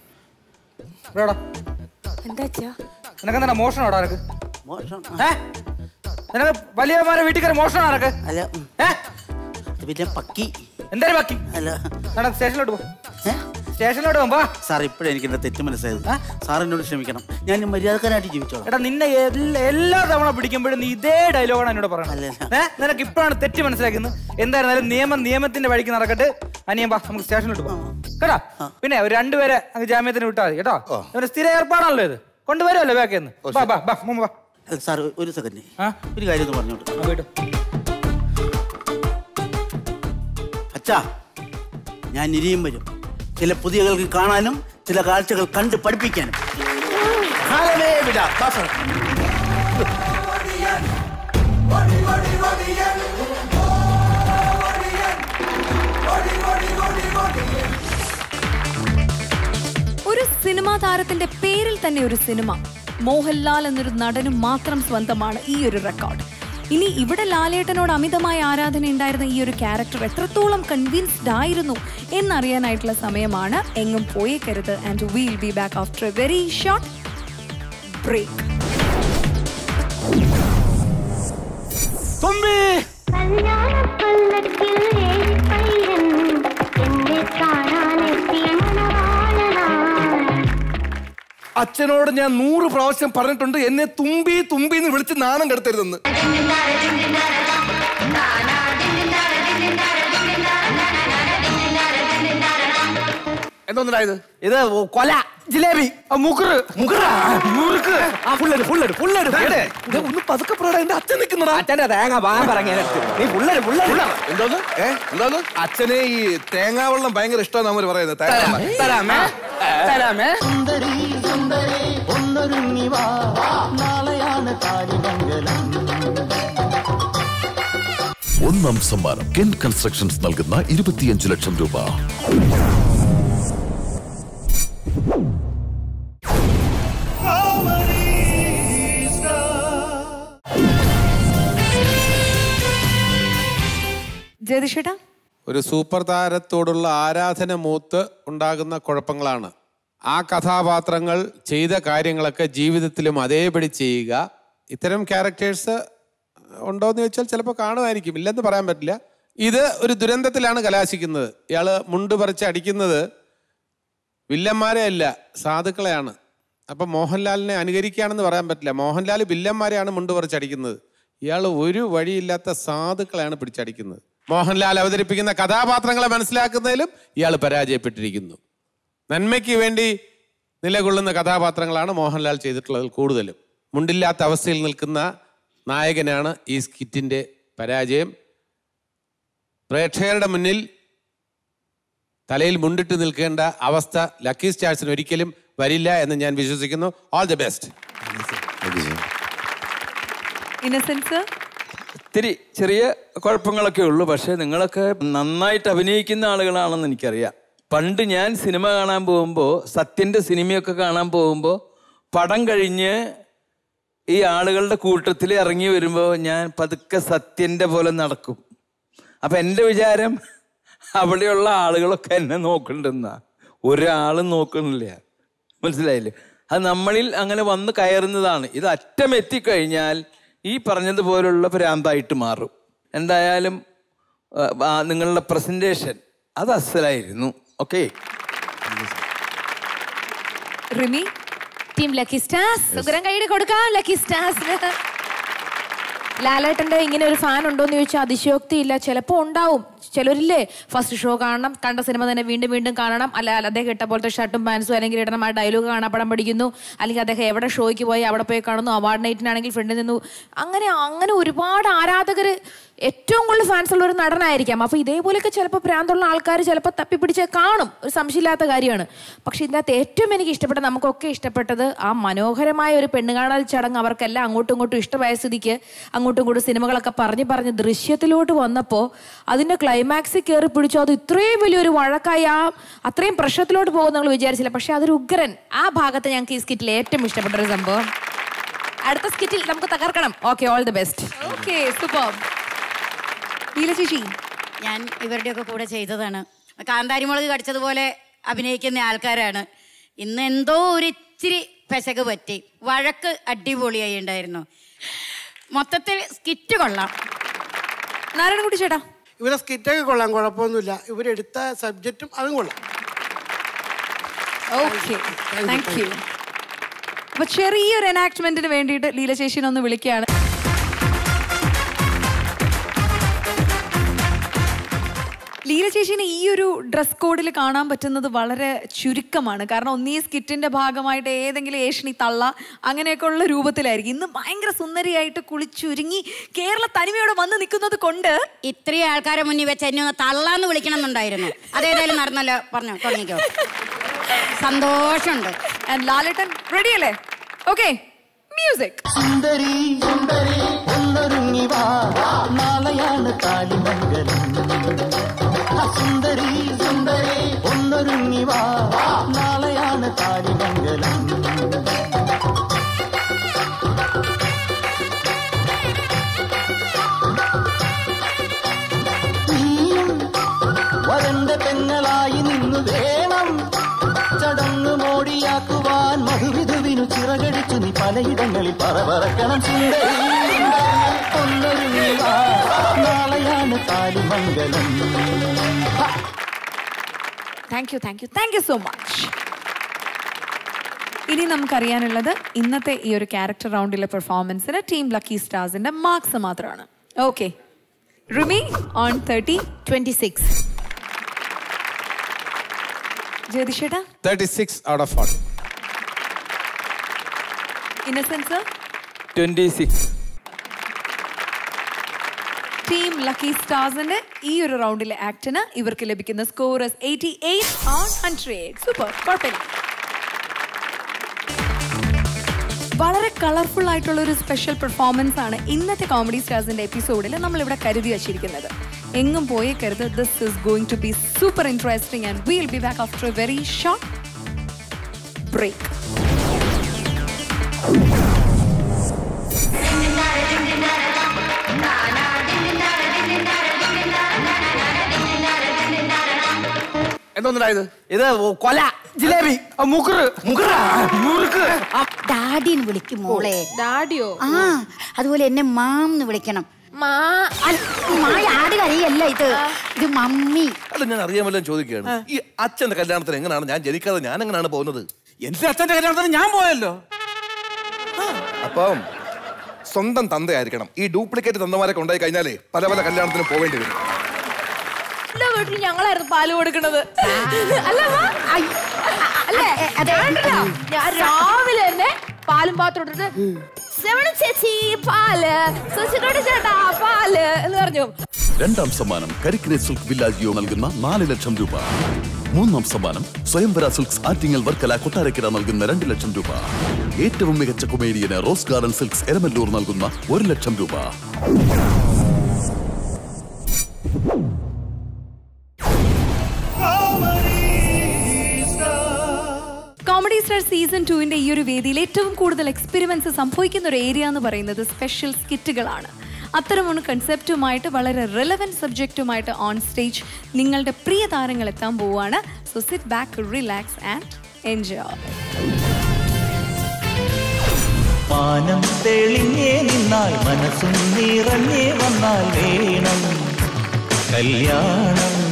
എന്താ മോഷണം അവിടെ നിനക്ക്? നിനക്ക് വലിയമാരെ വീട്ടിൽ കയറി മോഷണം നടക്ക്? അല്ല, പിന്നെ പക്കി. എന്തായാലും പക്കി. അല്ല, സ്റ്റേഷനിലോട്ട് പോ. സ്റ്റേഷനിലോട്ട് പോകുമ്പോ സാർ ഇപ്പോഴും എനിക്ക് എന്റെ തെറ്റ് മനസ്സിലായത്. സാർ എന്നോട് ക്ഷമിക്കണം. ഞാൻ മര്യാദക്കാരായിട്ട് ജീവിച്ചോളാം. എടാ, നിന്നെ എല്ലാ തവണ പിടിക്കുമ്പോഴും നീ ഇതേ ഡയലോഗാണ് എന്നോട് പറയണത്. ഏഹ് നിനക്ക് ഇപ്പോഴാണ് തെറ്റ് മനസ്സിലാക്കുന്നത്. എന്തായിരുന്നാലും നിയമം നിയമത്തിന്റെ വഴിക്ക് നടക്കട്ടെ. അനിയൻ വാ, നമുക്ക് സ്റ്റേഷനിലോട്ട് പോകാം കേട്ടോ. പിന്നെ ഒരു രണ്ടുപേരെ അങ്ങ് ജാമ്യത്തിന് വിട്ടാൽ മതി കേട്ടോ. ഒരു സ്ഥിര ഏർപ്പാടാണല്ലോ ഇത്. കൊണ്ടുവരുമല്ലോ ബാക്കിന്ന്. സാർ ഒരു സെക്കൻഡ്, ഒരു കാര്യം ഒന്ന് പറഞ്ഞോട്ട്. അച്ഛാ, ഞാൻ ഇനിയും വരും. ചില പുതിയകൾക്ക് കാണാനും ചില കാഴ്ചകൾ കണ്ട് പഠിപ്പിക്കാനും. ഒരു സിനിമാ താരത്തിന്റെ പേരിൽ തന്നെ ഒരു സിനിമ. മോഹൻലാൽ എന്നൊരു നടനും മാത്രം സ്വന്തമാണ് ഈ ഒരു റെക്കോർഡ്. ഇനി ഇവിടെ ലാലേട്ടനോട് അമിതമായ ആരാധന ഉണ്ടായിരുന്ന ഈ ഒരു ക്യാരക്ടർ എത്രത്തോളം കൺവിൻസ്ഡ് ആയിരുന്നു എന്നറിയാനായിട്ടുള്ള സമയമാണ്. എങ്ങും പോയേക്കരുത്. And will be back after a very short break. അച്ഛനോട് ഞാൻ നൂറ് പ്രാവശ്യം പറഞ്ഞിട്ടുണ്ട് എന്നെ തുമ്പി തുമ്പി എന്ന് വിളിച്ച് നാണം കെടുത്തരുതെന്ന്. എന്തോന്നിടായത്? ഇത് കൊല, ജിലേബി, മുക്കുറ് മുറുക്ക്. ഒന്ന് പതുക്കെ പറയടാ, എന്റെ അച്ഛൻ നിൽക്കുന്നടാ. അച്ഛന്റെ തേങ്ങ വാങ്ങാൻ പറഞ്ഞു. നീ പുള്ളര് പുള്ളര് എന്തോന്ന് ഏ എന്തോന്ന് അച്ഛനെ ഈ തേങ്ങാവെള്ളം ഭയങ്കര ഇഷ്ടമാണ് നമ്മൾ പറയുന്നത്. തരാമേ തരാമേ. ഒന്നാം സമ്മാനം കെൻ കൺസ്ട്രക്ഷൻസ് നൽകുന്ന ഇരുപത്തിയഞ്ച് ലക്ഷം രൂപ. ജയതിഷേട്ടാ, ഒരു സൂപ്പർ താരത്തോടുള്ള ആരാധന മൂത്ത് ഉണ്ടാകുന്ന കുഴപ്പങ്ങളാണ് ആ കഥാപാത്രങ്ങൾ ചെയ്ത കാര്യങ്ങളൊക്കെ ജീവിതത്തിലും അതേപടി ചെയ്യുക. ഇത്തരം ക്യാരക്ടേഴ്സ് ഉണ്ടോ എന്ന് ചോദിച്ചാൽ ചിലപ്പോൾ കാണുമായിരിക്കും, ഇല്ലെന്ന് പറയാൻ പറ്റില്ല. ഇത് ഒരു ദുരന്തത്തിലാണ് കലാശിക്കുന്നത്. ഇയാൾ മുണ്ട് പറിച്ച് അടിക്കുന്നത് വില്ലന്മാരെ അല്ല, സാധുക്കളെയാണ്. അപ്പം മോഹൻലാലിനെ അനുകരിക്കുകയാണെന്ന് പറയാൻ പറ്റില്ല. മോഹൻലാൽ വില്ലന്മാരെയാണ് മുണ്ട് പറിച്ചടിക്കുന്നത്, ഇയാൾ ഒരു വഴിയില്ലാത്ത സാധുക്കളെയാണ് പിടിച്ചടിക്കുന്നത്. മോഹൻലാൽ അവതരിപ്പിക്കുന്ന കഥാപാത്രങ്ങളെ മനസ്സിലാക്കുന്നതിലും ഇയാൾ പരാജയപ്പെട്ടിരിക്കുന്നു. നന്മയ്ക്ക് വേണ്ടി നിലകൊള്ളുന്ന കഥാപാത്രങ്ങളാണ് മോഹൻലാൽ ചെയ്തിട്ടുള്ളതിൽ കൂടുതലും. മുണ്ടില്ലാത്ത അവസ്ഥയിൽ നിൽക്കുന്ന നായകനാണ് ഈ സ്കിറ്റിൻ്റെ പരാജയം. പ്രേക്ഷകരുടെ മുന്നിൽ തലയിൽ മുണ്ടിട്ട് നിൽക്കേണ്ട അവസ്ഥ ലക്കി സ്റ്റാർസിന് ഒരിക്കലും വരില്ല എന്ന് ഞാൻ വിശ്വസിക്കുന്നു. All the best. ഇന്നസെൻസ് ഇത്തിരി ചെറിയ കുഴപ്പങ്ങളൊക്കെ ഉള്ളൂ, പക്ഷേ നിങ്ങളൊക്കെ നന്നായിട്ട് അഭിനയിക്കുന്ന ആളുകളാണെന്ന് എനിക്കറിയാം. പണ്ട് ഞാൻ സിനിമ കാണാൻ പോകുമ്പോൾ, സത്യൻ്റെ സിനിമയൊക്കെ കാണാൻ പോകുമ്പോൾ, പടം കഴിഞ്ഞ് ഈ ആളുകളുടെ കൂട്ടത്തിൽ ഇറങ്ങി വരുമ്പോൾ ഞാൻ പതുക്കെ സത്യൻ്റെ പോലെ നടക്കും. അപ്പം എൻ്റെ വിചാരം അവിടെയുള്ള ആളുകളൊക്കെ എന്നെ നോക്കണ്ടെന്നാ. ഒരാളും നോക്കണില്ല, മനസ്സിലായില്ലേ? അത് നമ്മളിൽ അങ്ങനെ വന്ന് കയറുന്നതാണ്. ഇത് അറ്റം എത്തിക്കഴിഞ്ഞാൽ ഈ പറഞ്ഞതുപോലുള്ള ഭ്രാന്തായിട്ട് മാറും. എന്തായാലും നിങ്ങളുടെ പ്രസൻറ്റേഷൻ അത് അസലായിരുന്നു. Okay, Rimi team lucky stars സുഗരം കൈയ്യടി കൊടുക്കാം ലക്കി സ്റ്റാർസിന്. ലാലേട്ടൻ്റെ ഇങ്ങനെ ഒരു ഫാൻ ഉണ്ടോ എന്ന് ചോദിച്ചാൽ അതിശയോക്തിയില്ല. ചിലപ്പോൾ ഉണ്ടാവും. ചിലരില്ലേ ഫസ്റ്റ് ഷോ കാണണം, കണ്ട സിനിമ തന്നെ വീണ്ടും വീണ്ടും കാണണം, അല്ല അദ്ദേഹം ഇട്ട പോലത്തെ ഷർട്ടും പാൻസും അല്ലെങ്കിൽ ഇടണം ആ ഡയലോഗ് കാണാൻ പടം പഠിക്കുന്നു, അല്ലെങ്കിൽ അദ്ദേഹം എവിടെ ഷോയ്ക്ക് പോയി അവിടെ പോയി കാണുന്നു, അവാർഡ് നൈറ്റിനാണെങ്കിൽ ഫ്രണ്ടിൽ നിന്നു. അങ്ങനെ അങ്ങനെ ഒരുപാട് ആരാധകർ, ഏറ്റവും കൂടുതൽ ഫാൻസ് ഉള്ള ഒരു നടനായിരിക്കാം. അപ്പോൾ ഇതേപോലെയൊക്കെ ചിലപ്പോൾ ഭ്രാന്തുള്ള ആൾക്കാർ ചിലപ്പോൾ തപ്പിപ്പിടിച്ച് കാണും, ഒരു സംശയമില്ലാത്ത കാര്യമാണ്. പക്ഷെ ഇതിനകത്ത് ഏറ്റവും എനിക്ക് ഇഷ്ടപ്പെട്ട, നമുക്കൊക്കെ ഇഷ്ടപ്പെട്ടത് ആ മനോഹരമായ ഒരു പെണ്ണുകാണൽ ചടങ്ങ് അവർക്കെല്ലാം അങ്ങോട്ടും ഇങ്ങോട്ടും ഇഷ്ടമായ സ്ഥിതിക്ക് അങ്ങോട്ടും ഇങ്ങോട്ടും സിനിമകളൊക്കെ പറഞ്ഞ് പറഞ്ഞ് ദൃശ്യത്തിലോട്ട് വന്നപ്പോൾ അതിൻ്റെ ക്ലൈമാക്സിൽ കയറി പിടിച്ചു. അത് ഇത്രയും വലിയൊരു വഴക്കായി ആ അത്രയും പ്രശ്നത്തിലോട്ട് പോകുന്ന നിങ്ങൾ വിചാരിച്ചില്ല. പക്ഷെ അതൊരു ഉഗ്രൻ. ആ ഭാഗത്ത് ഞങ്ങൾക്ക് ഈ സ്കിറ്റിൽ ഏറ്റവും ഇഷ്ടപ്പെട്ട ഒരു സംഭവം. അടുത്ത സ്കിറ്റിൽ നമുക്ക് തകർക്കണം. Okay, all the best. Okay, super. ചേച്ചി, ഞാൻ ഇവരുടെയൊക്കെ കൂടെ ചെയ്തതാണ്. കാന്താരിമുളക് കടിച്ചതുപോലെ അഭിനയിക്കുന്ന ആൾക്കാരാണ്. ഇന്ന് എന്തോ ഒരു ഇച്ചിരി പെശക് പറ്റി. വഴക്ക് അടിപൊളിയായി ഉണ്ടായിരുന്നു. മൊത്തത്തിൽ സ്കിറ്റ് കൊള്ളാം. നാരായണൻകുട്ടി ചേട്ടാ, ഇവരെ സ്കിറ്റൊക്കെ കൊള്ളാം, കുഴപ്പമൊന്നുമില്ല. ഇവരെടുത്ത സബ്ജക്റ്റും അതും കൊള്ളാം. Okay, thank you. അപ്പൊ ചെറിയൊരു എനാക്ട്മെന്റിന് വേണ്ടിയിട്ട് ലീല ചേച്ചിനെ ഒന്ന് വിളിക്കുകയാണ്. ലീല ചേച്ചിനെ ഈ ഒരു ഡ്രസ് കോഡിൽ കാണാൻ പറ്റുന്നത് വളരെ ചുരുക്കമാണ്. കാരണം ഒന്നീ സ്കിറ്റിന്റെ ഭാഗമായിട്ട് ഏതെങ്കിലും ഏഷണി തള്ള അങ്ങനെയൊക്കെ ഉള്ള രൂപത്തിലായിരിക്കും. ഇന്ന് ഭയങ്കര സുന്ദരിയായിട്ട് കുളിച്ചൊരുങ്ങി കേരള തനിമയോടെ വന്ന് നിൽക്കുന്നത് കൊണ്ട് ഇത്രയും ആൾക്കാരെ മുന്നിൽ വെച്ച് എന്നെ ഒന്ന് തള്ളാന്ന് വിളിക്കണം എന്നുണ്ടായിരുന്നു. അതേതായാലും നടന്നല്ലോ. പറഞ്ഞു തുടങ്ങിക്കോ. സന്തോഷമുണ്ട്. ആൻഡ് ലാലേട്ടൻ റെഡി അല്ലേ? Okay, music. സുന്ദരി സുന്ദരി ഒന്നൊരുങ്ങി വാ, നാളെയാണ് താലിമംഗലം. സുന്ദരി സുന്ദരി ഒന്നൊരുങ്ങി വാ, നാളെയാണ് താലിമംഗലം. വരന്റെ പെങ്ങളായി നിന്നു വേണം ചടങ്ങ് മോടിയാക്കുവാൻ. മധുവിധുവിനു ചിറകടിച്ചു നീ പലയിടങ്ങളിൽ പറവറക്കണം. സുന്ദരി ഒന്നൊരുങ്ങി വാ, നാളെയാണ് താലിമംഗലം. Thank you, thank you, thank you so much. ഇനി നമുക്കറിയാനുള്ളത് ഇന്നത്തെ ഈ ഒരു ക്യാരക്ടർ റൗണ്ടിലെ പെർഫോമൻസിന് ടീം ലക്കി സ്റ്റാർസിന്റെ മാർക്സ് മാത്രമാണ്. Okay, Rimi on thirty twenty six. ജ്യോതിഷേട്ടാ thirty-six out of forty. ഇന്നസെൻസ് twenty-six. ടീം ലക്കി സ്റ്റാർസിന്റെ ഈ ഒരു റൗണ്ടിലെ ആക്ടിന് ഇവർക്ക് ലഭിക്കുന്ന score eighty-eight on one hundred. Super, കുഴപ്പമില്ല. വളരെ കളർഫുൾ ആയിട്ടുള്ള ഒരു സ്പെഷ്യൽ പെർഫോമൻസ് ആണ് ഇന്നത്തെ കോമഡി സ്റ്റാർസിന്റെ എപ്പിസോഡിൽ നമ്മളിവിടെ കരുതി വച്ചിരിക്കുന്നത്. എങ്ങും പോയേക്കരുത്. This is going to be super interesting and we will be back after a very short break. എന്തോന്നിടാ ഇത്? ഇത് കൊല ജിലേബി മുക്കുറ് മുറുക്ക് ഡാഡിന്ന് വിളിക്കും മോളെ. ഡാഡിയോ? ആ അതുപോലെ എന്നെ മാംന്ന് വിളിക്കണം. മാ ആട് കറിയല്ല ഇത്, ഇത് മമ്മി. അല്ല ഞാൻ അറിയാമല്ലോ ചോദിക്കുകയാണ്, ഈ അച്ഛന്റെ കല്യാണത്തിന് എങ്ങനെയാണ് ഞാൻ ജനിക്കാതെ ഞാൻ എങ്ങനെയാണ് പോകുന്നത്? എന്റെ അച്ഛന്റെ കല്യാണത്തിന് ഞാൻ പോയല്ലോ. അപ്പം സ്വന്തം തന്തയായിരിക്കണം. ഈ ഡ്യൂപ്ലിക്കേറ്റ് തന്തമാരൊക്കെ ഉണ്ടായി കഴിഞ്ഞാലേ പല പല കല്യാണത്തിന് പോവേണ്ടി വരും. എല്ലാ വീട്ടിൽ ഞങ്ങളായിരുന്നു പാല് കൊടുക്കണത്. ഞാൻ രാവിലെ തന്നെ പാലും പാത്രം ഇട്ടിട്ട് ചേച്ചി പാല്, ചേട്ടാ പാല് എന്ന് പറഞ്ഞു. രണ്ടാം സമ്മാനം കരിക്കിനെ സിൽക്ക് വില്ലാജിയോ നൽകുന്ന നാല് ലക്ഷം രൂപ. മൂന്നാം സമ്മാനം സ്വയംവര സിൽക്സ് ആറ്റിങ്ങൽ വർക്കല കൊട്ടാരക്കര നൽകുന്ന രണ്ട് ലക്ഷം രൂപ. ഏറ്റവും മികച്ച കൊമേഡിയന് റോസ് ഗാർഡൻ സിൽക്സ് എരമല്ലൂർ നൽകുന്ന ഒരു ലക്ഷം രൂപ. കോമഡി സ്റ്റാർ സീസൺ ടുവിന്റെ ഈ ഒരു വേദിയിൽ ഏറ്റവും കൂടുതൽ എക്സ്പെരിമെന്റ്സ് സംഭവിക്കുന്ന ഒരു ഏരിയ എന്ന് പറയുന്നത് സ്പെഷ്യൽ സ്കിറ്റുകളാണ്. അത്തരമൊരു കൺസെപ്റ്റുമായിട്ട് വളരെ റെലവൻറ്റ് സബ്ജക്റ്റുമായിട്ട് ഓൺ സ്റ്റേജ് നിങ്ങളുടെ പ്രിയ താരങ്ങൾ എത്താൻ പോവുകയാണ്. So sit back, relax and enjoy. മാനം തെളിഞ്ഞേ നിന്നാൽ മനസ്സും നിറഞ്ഞേ വന്നാൽ വേണം കല്യാണം.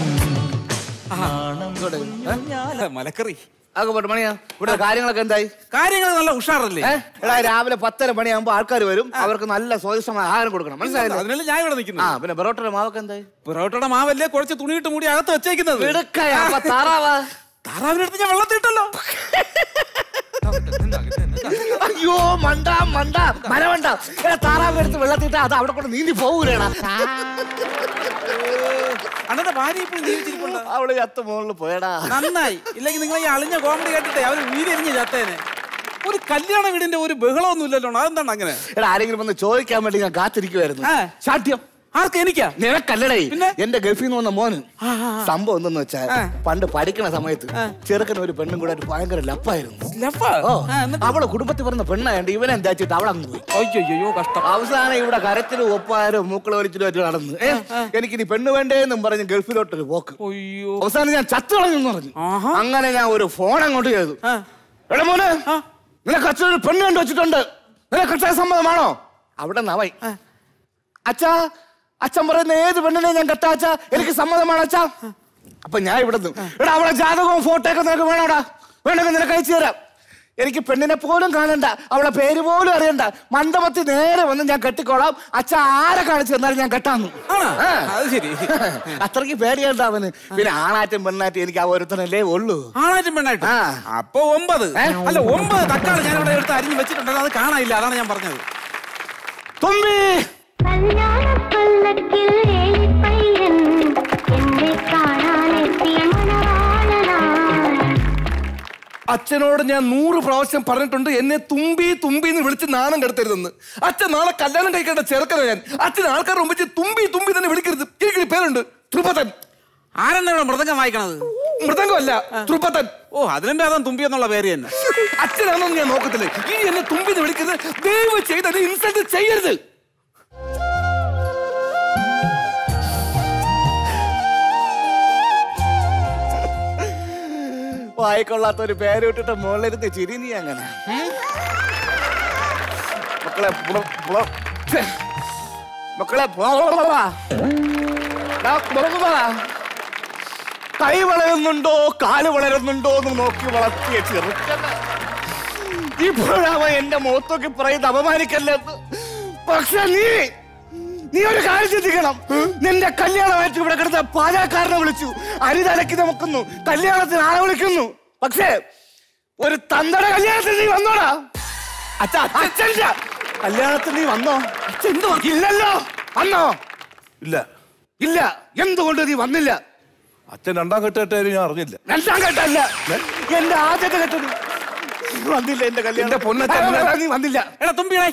മലക്കറി മണിയാ ഇവിടെ കാര്യങ്ങളൊക്കെ എന്തായി? കാര്യങ്ങൾ നല്ല ഉഷാറല്ലേ? എടാ രാവിലെ പത്തര മണിയാകുമ്പോ ആൾക്കാർ വരും, അവർക്ക് നല്ല സ്വാദിഷ്ടമായ ആഹാരം കൊടുക്കണം, മനസ്സിലായില്ലേ? അതിനല്ലേ ഞാൻ ഇവിടെ നിൽക്കുന്നു. ആ പിന്നെ പൊറോട്ടയുടെ മാവൊക്കെ എന്തായി? പൊറോട്ടയുടെ മാവല്ലേ കുറച്ച് തുണിയിട്ട് മൂടി അകത്ത് വെച്ചേക്കുന്നത്. താറാവാ? താറാവിനടുത്ത് ഞാൻ വെള്ളത്തിട്ടല്ലോ. അയ്യോ മണ്ട മണ്ട മരമണ്ട, താറാവിനടുത്ത് വെള്ളത്തിട്ട അത് അവിടെ കൊണ്ട് നീന്തി പോകൂലേടാ. അണ്ണന്റെ ഭാര്യ ഇപ്പോഴും ജീവിച്ചിരിപ്പുണ്ട്. അവള് ചത്ത മുകളിൽ പോയടാ. നന്നായി, ഇല്ലെങ്കിൽ നിങ്ങൾ ഈ അളിഞ്ഞ കോമഡി കേട്ടിട്ടേ അവര് വീരെറിഞ്ഞ് ചത്തേനെ. ഒരു കല്യാണ വീടിന്റെ ഒരു ബഹളമൊന്നും ഇല്ലല്ലോ, അതെന്താണ് അങ്ങനെ? എടാ ആരെങ്കിലും വന്ന് ചോദിക്കാൻ വേണ്ടി ഞാൻ കാത്തിരിക്കുവായിരുന്നു. ശാഠ്യം ആർക്ക്? എനിക്കാ? നിനക്കല്ലടേ, എന്റെ ഗൾഫിൽ നിന്ന് വന്ന മോന്. സംഭവം എന്തെന്ന് വെച്ചാൽ പണ്ട് പഠിക്കണ സമയത്ത് ചെറുക്കൻ ഒരു പെണ്ണും കൂടെ ഭയങ്കര ലപ്പായിരുന്നു. ഓ അവള് കുടുംബത്തിൽ പറഞ്ഞ പെണ്ണായണ്ട് ഇവനെ എന്താച്ചിട്ട് അവളെ അങ്ങ് പോയി. അയ്യോ കഷ്ടം. അവസാനം ഇവിടെ കരച്ചിലും ഒപ്പാരും മൂക്കള വലിച്ചിലും ആയിട്ട് നടന്നു. എനിക്കിനി പെണ്ണ് വേണ്ടേന്നും പറഞ്ഞ് ഗൾഫിലോട്ടൊരു പോക്ക്. അവസാനം ഞാൻ ചത്തു കളഞ്ഞെന്ന് പറഞ്ഞു. അങ്ങനെ ഞാൻ ഒരു ഫോൺ അങ്ങോട്ട് ചെയ്തു. എടാ മോനെ, നിനക്ക് അച്ഛനൊരു പെണ്ണ് കണ്ടു വെച്ചിട്ടുണ്ട്, നിനക്ക് അച്ഛൻ സമ്മതമാണോ? അവിടെ നവായി അച്ഛാ, അച്ഛൻ പറയുന്ന ഏത് പെണ്ണിനെ ഞാൻ കെട്ടാ അച്ഛാ, എനിക്ക് സമ്മതമാണ് അച്ഛാ. അപ്പൊ ഞാൻ ഇവിടെ എടാ അവളെ ജാതകവും ഫോട്ടോ ഒക്കെ നിനക്ക് വേണോടാ? വേണമെങ്കിൽ നിനക്ക് അയച്ചു തരാം. എനിക്ക് പെണ്ണിനെ പോലും കാണണ്ട, അവളെ പേര് പോലും അറിയണ്ട, മണ്ഡപത്തിൽ നേരെ വന്ന് ഞാൻ കെട്ടിക്കോളാം. അച്ഛ ആരെ കാണിച്ചു തന്നാലും ഞാൻ കെട്ടാന്നു. അത്രയ്ക്ക് പേടിയുണ്ട് അവന്. പിന്നെ ആണാറ്റും പെണ്ണാറ്റും എനിക്ക് ആ ഒരുത്തനല്ലേ ഉള്ളൂ. ആണാറ്റും പെണ്ണായിട്ടും അപ്പൊ ഒമ്പത് അല്ല ഒമ്പത് തക്കാളി ഞാൻ ഇവിടെ എടുത്ത് അരിഞ്ഞ് വെച്ചിട്ടുണ്ടല്ലോ, അത് കാണാനില്ല, അതാണ് ഞാൻ പറഞ്ഞത്. തുമ്പി അച്ഛനോട് ഞാൻ നൂറ് പ്രാവശ്യം പറഞ്ഞിട്ടുണ്ട് എന്നെ തുമ്പി തുമ്പി എന്ന് വിളിച്ച് നാണം കെടുത്തരുതെന്ന്. അച്ഛൻ നാളെ കല്യാണം കഴിക്കേണ്ട ചെറുക്കന ഞാൻ. അച്ഛൻ ആൾക്കാരുടെ മുമ്പിൽ തുമ്പി തുമ്പി തന്നെ വിളിക്കരുത്. എനിക്ക് പേരുണ്ട് ത്രിപതൻ. ആരെന്നെ ഇവിടെ മൃദംഗം വായിക്കണത്? മൃദംഗമല്ല, ത്രിപതൻ. ഓ അതിലും ഭേദം തുമ്പി എന്നുള്ള പേര് തന്നെ. അച്ഛനാണെന്ന് ഞാൻ നോക്കത്തില്ല. ഇനി എന്നെ തുമ്പി എന്ന് വിളിക്കരുത്, ദയവ് ചെയ്ത് എന്നെ ഇൻസൾട്ട് ചെയ്യരുത്. വായിക്കൊള്ളാത്ത ഒരു പേര് വിട്ടിട്ട് മുകളിലിരുന്ന് ചിരി നീ അങ്ങനെ. മക്കളെ മക്കളെ കൈ വളരുന്നുണ്ടോ കാല് വളരുന്നുണ്ടോ എന്ന് നോക്കി വളർത്തിയ ചെറുക്കൻ ഇപ്പോഴാവ എന്റെ മുഖത്തൊക്കെ പറയുന്നത് അപമാനിക്കല്ലെന്ന്. പക്ഷെ നീ നീ ഒരു കാര്യം ചിന്തിക്കണം. നിന്റെ കല്യാണമായിട്ട് ഇവിടെ കിടന്ന പാചകക്കാരനെ വിളിച്ചു, അരിതലക്കി നമുക്കുന്നു, കല്യാണത്തിന് ആളെ വിളിക്കുന്നു. പക്ഷേ ഒരു തന്തട കല്യാണത്തിന് നീ വന്നോടാ? അച്ഛാ അച്ഛൻ്റെ കല്യാണത്തിന് നീ വന്നോ? അച്ഛൻ എന്ത് ഇല്ലല്ലോ. വന്നോ? ഇല്ല ഇല്ല. എന്തുകൊണ്ട് നീ വന്നില്ല? അച്ഛൻ രണ്ടാം കെട്ടായിട്ട് ഞാൻ അറിഞ്ഞില്ല. രണ്ടാം കെട്ടല്ല, എന്റെ ആദ്യത്തെ കെട്ടത് വന്നില്ല. എന്റെ കല്യാണം നീ വന്നില്ല. എടാ തുമ്പിയായി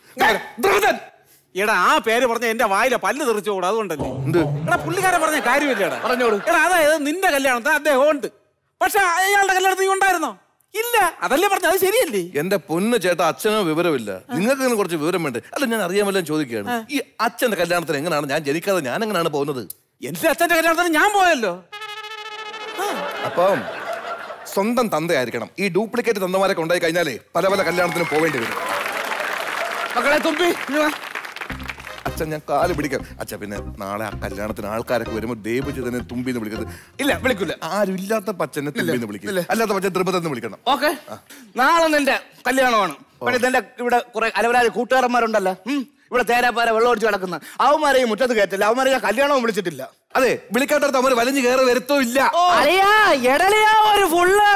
എടാ ആ പേര് പറഞ്ഞ എന്റെ വായിലെ പല്ല് തെറിച്ചോട്, അതുകൊണ്ടല്ലേ. എടാ പുള്ളിക്കാരൻ പറഞ്ഞ കാര്യമില്ലേടാ. പറഞ്ഞോളൂ. എടാ അതായത് നിന്റെ കല്യാണത്തിന് അദ്ദേഹം ഉണ്ട്, പക്ഷെ അയാളുടെ കല്യാണത്തിന് നീ ഉണ്ടായിരുന്നോ? ഇല്ല. അതല്ലേ പറഞ്ഞ, അത് ശരിയല്ലേ? എന്റെ പൊന്ന് ചേട്ടാ, അച്ഛനോ വിവരമില്ല, നിങ്ങൾക്ക് ഇങ്ങനെ കുറച്ച് വിവരം വേണ്ടേ? അല്ല ഞാൻ അറിയാമല്ലോ ചോദിക്കുകയാണ്, ഈ അച്ഛന്റെ കല്യാണത്തിന് എങ്ങനെയാണ് ഞാൻ ജനിക്കാതെ ഞാൻ എങ്ങനെയാണ് പോകുന്നത്? എന്റെ അച്ഛന്റെ കല്യാണത്തിന് ഞാൻ പോയല്ലോ. അപ്പം സ്വന്തം തന്തയായിരിക്കണം. ഈ ഡ്യൂപ്ലിക്കേറ്റ് തന്തമാരൊക്കെ ഉണ്ടായി കഴിഞ്ഞാലേ പല പല കല്യാണത്തിന് പോവേണ്ടി വരും. മക്കളെ തുമ്പി അച്ഛൻ ഞാൻ കാല് പിടിക്കാം. അച്ഛൻ പിന്നെ നാളെ ആ കല്യാണത്തിന് ആൾക്കാരൊക്കെ വരുമ്പോൾ ദേവിച്ച് തന്നെ തുമ്പിന്ന് വിളിക്കുന്നത്. ഇല്ല വിളിക്കില്ല. ആരും ഇല്ലാത്ത പച്ചനെ തുമ്പിന്ന് വിളിക്കില്ല. അല്ലാത്ത പച്ചൻ ത്രിപതെന്ന് വിളിക്കണം. ഓക്കെ, നാളെ നിന്റെ കല്യാണമാണ്. നിന്റെ ഇവിടെ കുറെ അലവരാതി കൂട്ടുകാരന്മാരുണ്ടല്ലോ, ഇവിടെ തേരാപ്പാര വെള്ളം ഒടിച്ച് കിടക്കുന്ന അവന്മാരെ ഈ മുറ്റത്ത് കയറ്റില്ല. അവന്മാരെ ഞാൻ കല്യാണവും വിളിച്ചിട്ടില്ല. അതെ, വിളിക്കാത്തടത്ത് അവര് വലിഞ്ഞു കയറി വരുത്തോ ഇല്ല. ഒരു ഫുള്ള്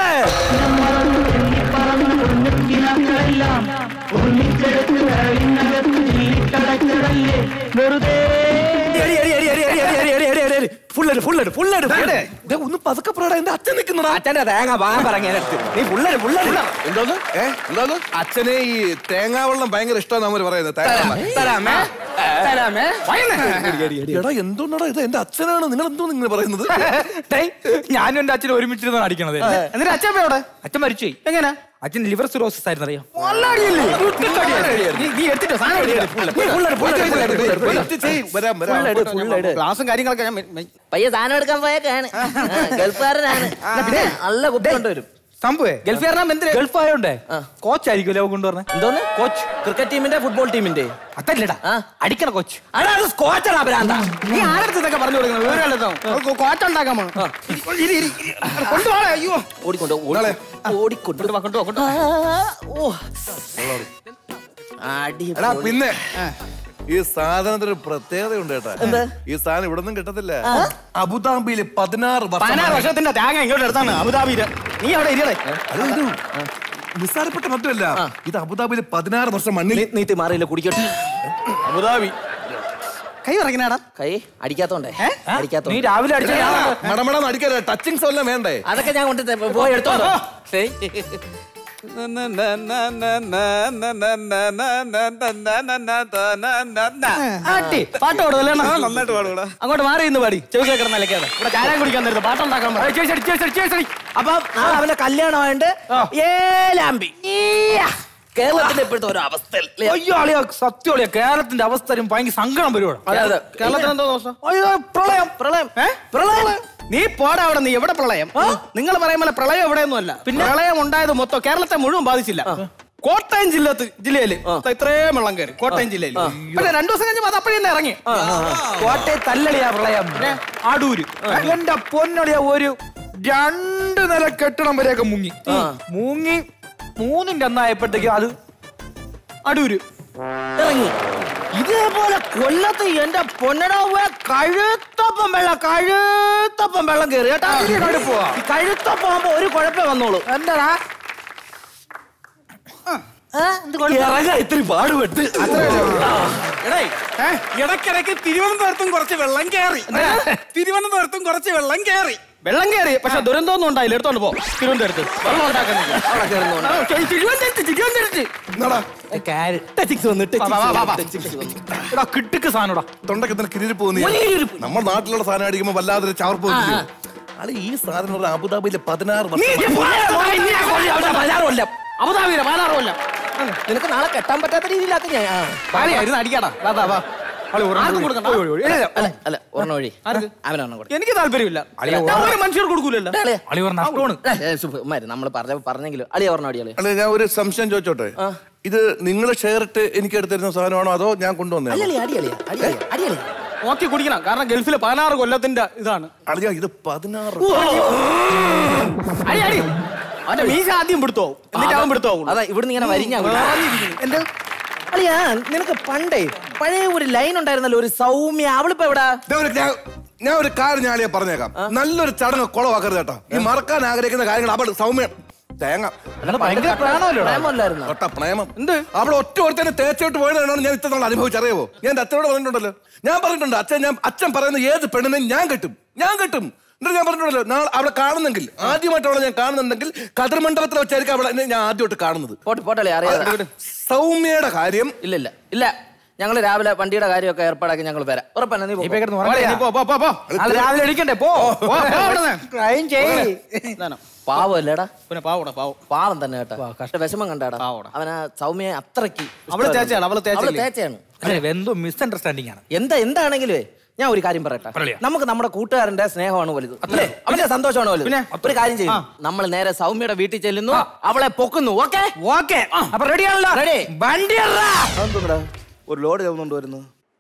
ഒന്ന് പതുക്കെ പറയടാ, എന്റെ അച്ഛൻ നിൽക്കുന്നടാ. അച്ഛന്റെ തേങ്ങ വാങ്ങാൻ പറഞ്ഞ നീ ഫുള്ളര് ഫുള്ളര് എന്തോന്ന് ഏ എന്തോന്ന് അച്ഛനെ ഈ തേങ്ങാ വെള്ളം ഭയങ്കര ഇഷ്ടമാണ് അവര് പറയുന്നത്. എടാ എന്തോന്നാടാ ഇത്, എന്റെ അച്ഛനാണ്. നിങ്ങൾ എന്തോ നിങ്ങൾ പറയുന്നത്? ഞാനും എന്റെ അച്ഛനും ഒരുമിച്ചിരുന്ന അടിക്കണത്. എന്നിട്ട് അച്ഛൻ എവിടെ? അച്ഛൻ മരിച്ചു. എങ്ങനെ? അച്ഛൻ ലിവർ സിറോസിസ് ആയിരുന്നു, അറിയാം. ക്ലാസും കാര്യങ്ങളൊക്കെ ഞാൻ പയ്യെ സാധനം എടുക്കാൻ പോയേക്കാണ്. ഗൾഫുകാരനാണ്, നല്ല കുട്ടി കൊണ്ടുവരും. സംഭവേ ഗൾഫുകാരനാ. ഗൾഫ് ആയോണ്ടേ കോച്ച് ആയിരിക്കും കൊണ്ടുവരണേ. എന്തോന്ന് കോച്ച്? ക്രിക്കറ്റ് ടീമിന്റെ ഫുട്ബോൾ ടീമിന്റെ അതല്ലടാ, അടിക്കണ കോച്ച്. നീ ആരടുത്ത് ഇതൊക്കെ പറഞ്ഞു കൊടുക്കുന്നത്? കോച്ച് ഉണ്ടാക്കാൻ കൊണ്ടുപോകണേ. അയ്യോ ഓടിക്കൊണ്ടോ ഓടിക്കൊണ്ടോ കൊണ്ടോ. പിന്നെ ഈ സാധനത്തിന് ഒരു പ്രത്യേകത ഉണ്ട് കേട്ടാ. ഈ സാധനം ഇവിടെ നിന്നും കിട്ടത്തില്ല. അബുദാബിയില് പതിനാറ് പതിനാറ് വർഷത്തിന്റെ ത്യാഗം ഇങ്ങോട്ട് എടുത്താണ് അബുദാബിയില്. നീ അവിടെ ഇരിക്കണേ. നിസ്സാരപ്പെട്ട മറ്റുമല്ല, ഇത് അബുദാബിയില് പതിനാറ് വർഷം മണ്ണിൽ നീത്തി മാറിയില്ല. കുടിക്കട്ടെ. അബുദാബി കൈ ഇറങ്ങിനാടാ. കൈ അടിക്കാത്തോണ്ടേ അടിക്കാത്തോ. നീ രാവിലെ മടമടന്ന് അടിക്കാതെ ടച്ചിങ്സ് വല്ലതും വേണ്ടേ? അതൊക്കെ ഞാൻ കൊണ്ട് പോയി എടുത്തോ. പാട്ട് പാടുമല്ലേ? നന്നായിട്ട് പാടുകൂടാ. അങ്ങോട്ട് മാറി ഇന്ന് പാടി ചെവി കേൾക്കണം. നിലയ്ക്കാതെ ഇവിടെ ചാരാൻ കുടിക്കാൻ നേരത്തെ പാട്ടുണ്ടാക്കാൻ. അപ്പൊ അവന്റെ കല്യാണമായിട്ട് ഏലാമ്പി കേരളത്തിന്റെ ഇപ്പോഴത്തെ ഒരു അവസ്ഥ. അയ്യോ അളിയോ, സത്യം അളിയോ, കേരളത്തിന്റെ അവസ്ഥ ഭയങ്കര സങ്കടം വരുവാണ്. കേരളത്തിന് എന്തോ ദോഷം? അയ്യോ പ്രളയം പ്രളയം പ്രളയം. നീ പോടാ അവിടെ. നീ എവിടെ പ്രളയം? നിങ്ങൾ പറയുമ്പോൾ പ്രളയം എവിടെയൊന്നും അല്ല. പിന്നെ പ്രളയം ഉണ്ടായത് മൊത്തം കേരളത്തെ മുഴുവൻ ബാധിച്ചില്ല. കോട്ടയം ജില്ല ജില്ലയില് ഇത്രയും വെള്ളം കയറി. കോട്ടയം ജില്ലയിൽ പിന്നെ രണ്ടു ദിവസം കഴിഞ്ഞപ്പോൾ അത് അപ്പോഴേ ഇറങ്ങി. കോട്ടയം തല്ലളിയാ പ്രളയം. അടൂര് എന്റെ പൊന്നളിയ ഒരു രണ്ട് നില കെട്ടിടം വരെയൊക്കെ മുങ്ങി മുങ്ങി മൂന്നിന്റെ അന്നായപ്പോഴത്തേക്ക് അത് അടൂര് ഇറങ്ങി. ഇതേപോലെ കൊല്ലത്ത് എന്റെ പൊന്നടാവ കഴുത്തപ്പം വെള്ളം കഴുത്തപ്പം വെള്ളം കയറി കേട്ടാ. കഴുത്തപ്പം ആകുമ്പോ ഒരു കുഴപ്പം വന്നോളൂ. എന്താടാ ഇത്തിരി പാടുപെട്ട് ഇടയ്ക്കിടയ്ക്ക് തിരുവനന്തപുരത്തും കുറച്ച് വെള്ളം കയറി. തിരുവനന്തപുരത്തും കുറച്ച് വെള്ളം കയറി വെള്ളം കയറി പക്ഷെ ദുരന്തമൊന്നും ഉണ്ടായില്ല. എടുത്തോണ്ട് പോ. തിരുവനന്തപുരത്ത് വെള്ളം ഉണ്ടാക്കുന്നില്ല. കിട്ടുക്ക് സാധനടാ. തൊണ്ടൊക്കെ തന്നെ കിരിരി പോകുന്നു. നമ്മുടെ നാട്ടിലുള്ള സാധനം അടിക്കുമ്പോ വല്ലാതെ ചവർപ്പ്. അത് ഈ സാധനം അബുദാബിയിലെ പതിനാറ് അബുദാബിയിലെ പതിനാറ് കൊല്ലം. നിനക്ക് നാളെ കെട്ടാൻ പറ്റാത്ത രീതിയിലാക്കി ഞാൻ അടിക്കാടാ. എനിക്ക് താല്പര്യമില്ല. മനുഷ്യർ കൊടുക്കൂലല്ലോ. നമ്മൾ പറഞ്ഞെങ്കിലും അളിയ ഓർമ്മ അടിയാളി. അല്ലെ ഞാൻ ഒരു സംശയം ചോദിച്ചോട്ടെ. ഇത് നിങ്ങൾ ഷെയർ ഇട്ട് എനിക്ക് എടുത്തിരുന്ന സാധനമാണോ അതോ ഞാൻ കൊണ്ടുവന്നേ? നോക്കി കുടിക്കണം. കാരണം ഗൾഫിലെ പതിനാറ് കൊല്ലത്തിന്റെ ഇതാണ്. അളിയ ഇത് പതിനാറ് അവന്റെ മീശ ആദ്യം പിടുത്തോ എന്നിട്ട് അവൻ പിടുത്തോ. അതാ ഇവിടുന്ന് ഇങ്ങനെ വരിഞ്ഞ എന്താ അളിയാ. നിനക്ക് പണ്ടേ പഴയ ഒരു ലൈൻ ഉണ്ടായിരുന്നല്ലോ, ഒരു സൗമ്യ. അവളിപ്പോ എവിടാ? ഞാൻ ഒരു കാര്യം ഞാൻ അളിയെ പറഞ്ഞേക്കാം. നല്ലൊരു ചടങ്ങ് കുളവാക്കരുത് കേട്ടോ. ഈ മറക്കാൻ ആഗ്രഹിക്കുന്ന കാര്യങ്ങൾ അവൾ സൗമ്യ തേങ്ങ പ്രേമം എന്ത് അവൾ ഒറ്റ ഒരുത്തന്നെ തേച്ചോട്ട് പോയതാണ് ഞാൻ ഇത്ര നാൾ അനുഭവിച്ചറിയാവോ? ഞാൻ എന്റെ അച്ഛനോട് പറഞ്ഞിട്ടുണ്ടല്ലോ. ഞാൻ പറഞ്ഞിട്ടുണ്ട് അച്ഛൻ ഞാൻ അച്ഛൻ പറയുന്ന ഏത് പെണ്ണിനെ ഞാൻ കെട്ടും ഞാൻ കെട്ടും എന്നിട്ട് ഞാൻ പറഞ്ഞിട്ടുണ്ടല്ലോ. നാളെ അവളെ കാണുന്നെങ്കിൽ ആദ്യമായിട്ട് അവളെ ഞാൻ കാണുന്നുണ്ടെങ്കിൽ കതിർ മണ്ഡപത്തിൽ വെച്ചായിരിക്കും അവളെ ഞാൻ ആദ്യമായിട്ട് കാണുന്നത്. സൗമ്യയുടെ കാര്യം ഇല്ല ഇല്ല ഇല്ല ഞങ്ങൾ രാവിലെ വണ്ടിയുടെ കാര്യമൊക്കെ ഏർപ്പാടാക്കി ഞങ്ങൾ വരാം. ഉറപ്പല്ല നീ രാവിലെ എണീക്കണ്ടേ? പോ. പാവല്ലേടാ. പിന്നെ പാവടാ പാവം പാവം തന്നെ കേട്ടാ. കഷ്ട വിഷമം കണ്ടാടാ. അവനാ സൗമ്യ അത്രയ്ക്ക് അവള് തേച്ചാണ് അവള് തേച്ചാണ്. എന്തോ മിസ് അണ്ടർസ്റ്റാൻഡിംഗ് ആണ്. എന്താ എന്താണെങ്കിലേ ഞാൻ ഒരു കാര്യം പറയട്ടെ, നമുക്ക് നമ്മുടെ കൂട്ടുകാരന്റെ സ്നേഹമാണ് വലുത് അല്ലേ, അവന്റെ സന്തോഷമാണ് വലുത്. പിന്നെ ഒരു കാര്യം ചെയ്യുന്നു, നമ്മൾ നേരെ സൗമ്യയുടെ വീട്ടിൽ ചെല്ലുന്നു, അവളെ പൊക്കുന്നു. ഓക്കെ ഓക്കെ അപ്പൊ റെഡിയാണല്ലോ? റെഡി. വണ്ടി ഒരു ലോഡ് ചെന്നുകൊണ്ട് വരുന്നു.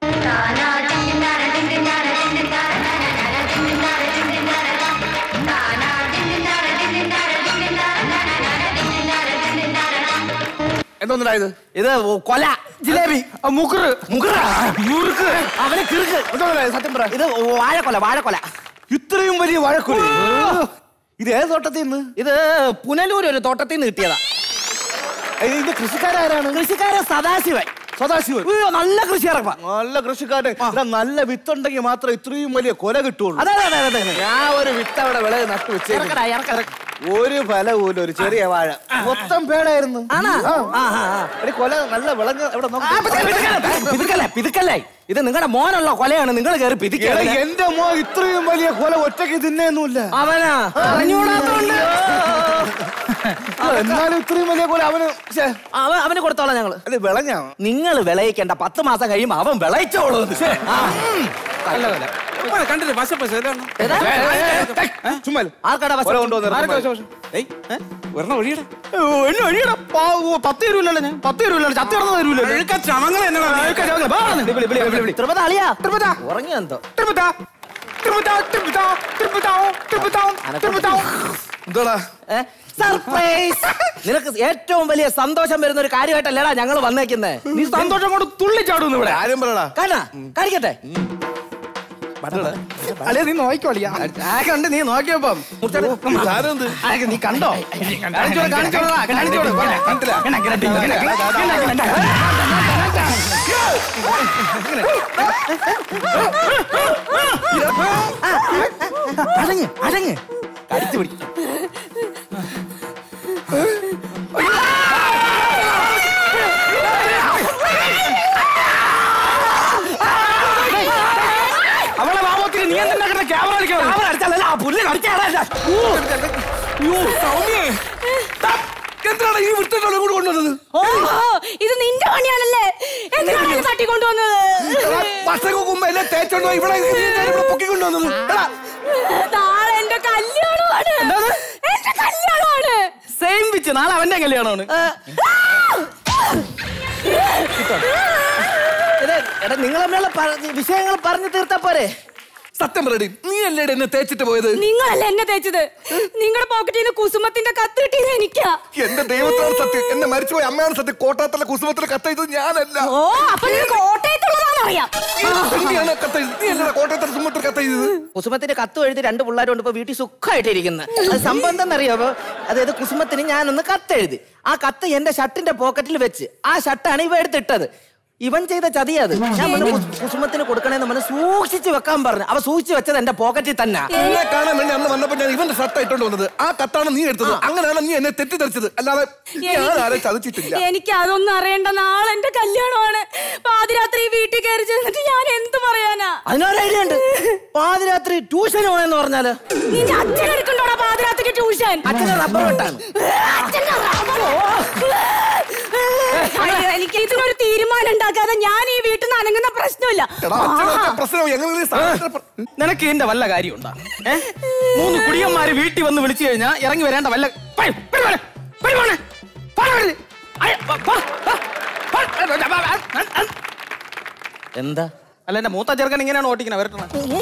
എന്തോന്നിടായത്? ഇത് കൊല, ജിലേബി, മുക്കുറ്, മുക്കുറ്, മുറുക്ക്, അവന് കിറുക്ക്. സത്യം പറ, ഇത് വാഴക്കൊല, വാഴക്കൊല. ഇത്രയും വലിയ വാഴക്കൊല ഇത് ഏത് തോട്ടത്തിൽ നിന്ന്? ഇത് പുനലൂർ ഒരു തോട്ടത്തിൽ നിന്ന് കിട്ടിയതാ. ഇത് കൃഷിക്കാരാണ്? കൃഷിക്കാരൻ സദാശിവൻ. സദാശിവൻ നല്ല കൃഷിക്കാരൻ, നല്ല കൃഷിക്കാരൻ. നല്ല വിത്തുണ്ടെങ്കിൽ മാത്രം ഇത്രയും വലിയ കൊല കിട്ടുള്ളൂ. അതെ അതെ അതെ. ഞാൻ ഒരു വിത്ത് അവിടെ വിളവ് നട്ടു വെച്ചേക്കും. ഒരു ഫലവും ഒരു ചെറിയ വാഴ മൊത്തം പേടായിരുന്നു. കൊല നല്ല വിളഞ്ഞ പിതുക്കല്ലേ, ഇത് നിങ്ങളുടെ മോനുള്ള കൊലയാണ്, നിങ്ങൾ കയറി പിതുക്കല. എന്റെ മോൻ ഇത്രയും വലിയ കൊല ഒറ്റയ്ക്ക് തിന്നൊന്നുമില്ല. അവനാ അറിഞ്ഞൂടാത്തോണ്ട് എന്നാലും ഇത്രയും വലിയ കൊല അവന് അവന് കൊടുത്തോളാം ഞങ്ങള്. അത് വിളഞ്ഞ നിങ്ങൾ വിളയിക്കേണ്ട, പത്ത് മാസം കഴിയുമ്പോ അവൻ വിളയിച്ചോളൂ. കണ്ടില്ലേ ആർക്കാടാ പത്ത് തരൂല്ലോ ഞാൻ, പത്ത് തരൂല്ലോ, ചത്തി കിടന്ന് തരൂല്ലോ. ഉറങ്ങിയ എന്തോ സർപ്രൈസ്. നിനക്ക് ഏറ്റവും വലിയ സന്തോഷം വരുന്ന ഒരു കാര്യമായിട്ടല്ലേടാ ഞങ്ങൾ വന്നേക്കുന്നേ. നീ സന്തോഷം കൊണ്ട് തുള്ളിച്ചാടുന്നു ഇവിടെ. കാര്യം പറയടാ. കാണാ കാണിക്കട്ടെ. അല്ലേ നീ നോക്കിക്കോളിയാ കണ്ട്, നീ നോക്കിയപ്പം നീ കണ്ടോ? അടങ്ങ് അടങ്ങ്, കടിച്ചു പിടിക്കും. അവളെ മാമോത്തിന് നീ എന്താ ക്യാമറ അടിക്കാ പുല്ല് കടിച്ചാടാ. എന്താണ് ഈ വിട്ടോളം കൂടെ കൊണ്ടുവന്നത്? ഇത് നിന്റെ പണിയാണല്ലേ, എന്തിനാണ് തട്ടിക്കൊണ്ടുവന്നത്? വർഷങ്ങൾക്ക് മുമ്പ് എല്ലാം തേച്ചോണ്ടോ ഇവിടെ പൊക്കിക്കൊണ്ടുവന്നത്? നാളെ എന്റെ കല്യാണമാണ്, എന്റെ കല്യാണമാണ്. സെയിം പിച്ച്, നാളെ അവന്റെ കല്യാണമാണ്. എടാ നിങ്ങൾ തമ്മിലുള്ള വിഷയങ്ങൾ പറഞ്ഞു തീർത്താ പോരെ? സത്യം പറയടി, നീ അല്ലേ എന്നെ തേച്ചിട്ട് പോയത്? നിങ്ങളല്ലേ എന്നെ തേച്ചത്? നിങ്ങളുടെ പോക്കറ്റിൽ നിന്ന് കുസുമത്തിന്റെ കത്ത് കിട്ടിയത് എനിക്കാ. എന്റെ ദൈവത്തോട് സത്യം, എന്നെ മരിച്ചുപോയി അമ്മയാണ് സത്യം. കോട്ടയത്തുള്ള കുസുമത്തിലെ കത്ത് ചെയ്തത് ഞാനല്ല. ഓ, അപ്പൊ കോട്ടയത്തുള്ളതാണെന്ന് അറിയാം. കോട്ടയത്തുള്ള കുസുമത്തിൽ കത്ത് ചെയ്തത്? കുസുമത്തിന്റെ കത്ത് എഴുതി രണ്ട് പിള്ളേരുണ്ട് ഇപ്പൊ വീട്ടിൽ സുഖമായിട്ടിരിക്കുന്നത്. അത് സംഭവം എന്താണെന്നറിയാമോ? അതായത് കുസുമത്തിന് ഞാനൊന്ന് കത്തെഴുതി, ആ കത്ത് എന്റെ ഷർട്ടിന്റെ പോക്കറ്റിൽ വെച്ച്, ആ ഷർട്ടാണ് ഇവ എടുത്തിട്ടത്. ഇവൻ ചെയ്ത ചതിയത്. ഞാൻ കുസുമത്തിന് കൊടുക്കണേന്ന് പറഞ്ഞ് സൂക്ഷിച്ച് വെക്കാൻ പറഞ്ഞു. അവ സൂക്ഷിച്ച് വെച്ചത് എന്റെ പോക്കറ്റിൽ തന്നെ. എന്നെ കാണാൻ വേണ്ടി അന്ന് വന്നപ്പോ ഞാൻ ഇവന്റെ ഷർട്ട് ഇട്ടോണ്ട് വന്നത്. ആ കത്താണ് നീ എടുത്തത്. അങ്ങനെയാണ് നീ എന്നെ തെറ്റിദ്ധരിച്ചത്, അല്ലാതെ ഞാൻ ആരെ ചതിച്ചിട്ടില്ല. എനിക്ക് അതൊന്നും അറിയേണ്ട. നാളെ എന്റെ കല്യാണമാണ്. പാതിരാത്രി വീട്ടിൽ കയറി ചെന്നിട്ട് ഞാൻ എന്ത് പറയാനാ? അതിനൊരു ഐഡിയ ഉണ്ട്. പാതിരാത്രി ട്യൂഷൻ പോയെന്ന് പറഞ്ഞാല് നിന്റെ അച്ഛൻ എടുക്കണ്ടോടാ പാതിരാത്രിക്ക് ട്യൂഷൻ? അച്ഛന്റെ റബ്ബർ വെട്ടാണ്. എനിക്ക് ഇതിനൊരു തീരുമാനം ഉണ്ടാക്കാതെ ഞാൻ ഈ വീട്ടിൽ നിന്ന് അനങ്ങുന്ന പ്രശ്നമില്ല. നിനക്ക് ഇതിന്റെ വല്ല കാര്യം ഉണ്ടാ? മൂന്ന് കുടിയന്മാര് വീട്ടിൽ വന്ന് വിളിച്ചു കഴിഞ്ഞാ ഇറങ്ങി വരേണ്ട വല്ല എന്താ? അല്ല എന്റെ മൂത്ത ചെറുക്കൻ ഇങ്ങനെയാണ് ഓട്ടിക്കണ വരട്ടണ.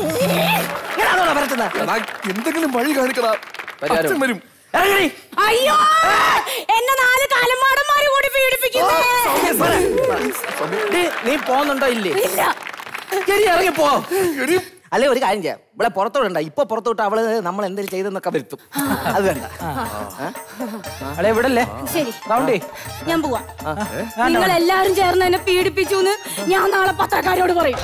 എന്തെങ്കിലും വഴി കാണിക്കടാ, വരും. അയ്യോ, എന്നെ നാല് തലമാടന്മാര് കൂടി പീഡിപ്പിക്കുന്നു. നീ പോന്നുണ്ടോ? ഇല്ലേ? ശരി, ഇറങ്ങി പോ. അല്ലെ ഒരു കാര്യം ചെയ്യാം, ഇവിടെ പുറത്തോടണ്ട. ഇപ്പൊ പുറത്തോട്ട് അവള് നമ്മൾ എന്തെങ്കിലും ചെയ്തെന്നൊക്കെ വരുത്തും. അത് വേണ്ട. അല്ലെ ഇവിടെ അല്ലേ? ശരി, റൗണ്ടേ ഞാൻ പോവാ. നിങ്ങൾ എല്ലാരും ചേർന്ന് എന്നെ പീഡിപ്പിച്ചു എന്ന് ഞാൻ നാളെ പത്രക്കാരോട് പറയും.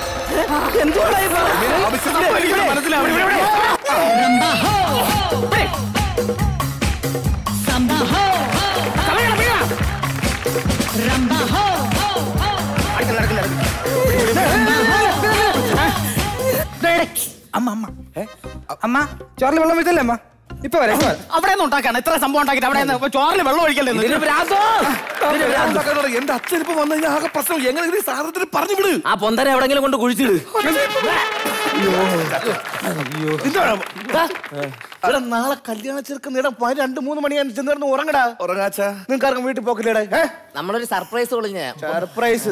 അമ്മ അമ്മ അമ്മ ചോറിൽ വെള്ളം വെച്ചല്ലേ അമ്മ? ഇപ്പൊ വരാം അവിടെ നിന്ന് ഉണ്ടാക്കാണ് ഇത്ര സംഭവം ഉണ്ടാക്കിട്ട് അവിടെ ചോറിന് വെള്ളം ഒഴിക്കല്ലേ എന്റെ അച്ഛൻ ഇപ്പൊ വന്നു കഴിഞ്ഞാൽ ആകെ പ്രശ്നം എങ്ങനെ സാധനത്തിന് പറഞ്ഞു വിട്. ആ പൊന്തര എവിടെങ്കിലും കൊണ്ട് കുഴിച്ചിട്. നാളെ കല്യാണ ചെറുക്കുന്ന രണ്ടു മൂന്ന് മണിയാണ് ചെന്ന് ഉറങ്ങടാ. ഉറങ്ങാച്ച നിങ്ങൾക്കാർക്കും വീട്ടിൽ പോക്കില്ലേടെ? നമ്മളൊരു സർപ്രൈസ് വിളിഞ്ഞ സർപ്രൈസ്.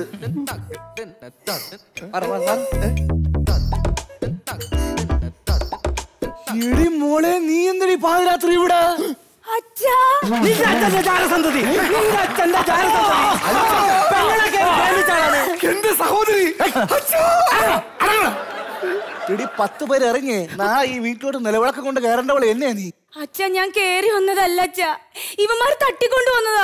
എടി മോളെ നീ എന്തിനീ പാതിരാത്രി ഇവിടെ? എന്റെ സഹോദരി എടി പത്ത് പേര് ഇറങ്ങി നാളെ ഈ വീട്ടിലോട്ട് നിലവിളക്കം കൊണ്ട് കയറേണ്ടവളെ എന്നെയാ നീ? അച്ഛ ഞാൻ കേറി വന്നതല്ല അച്ഛ, ഇവന്മാർ തട്ടിക്കൊണ്ടു വന്നതാ.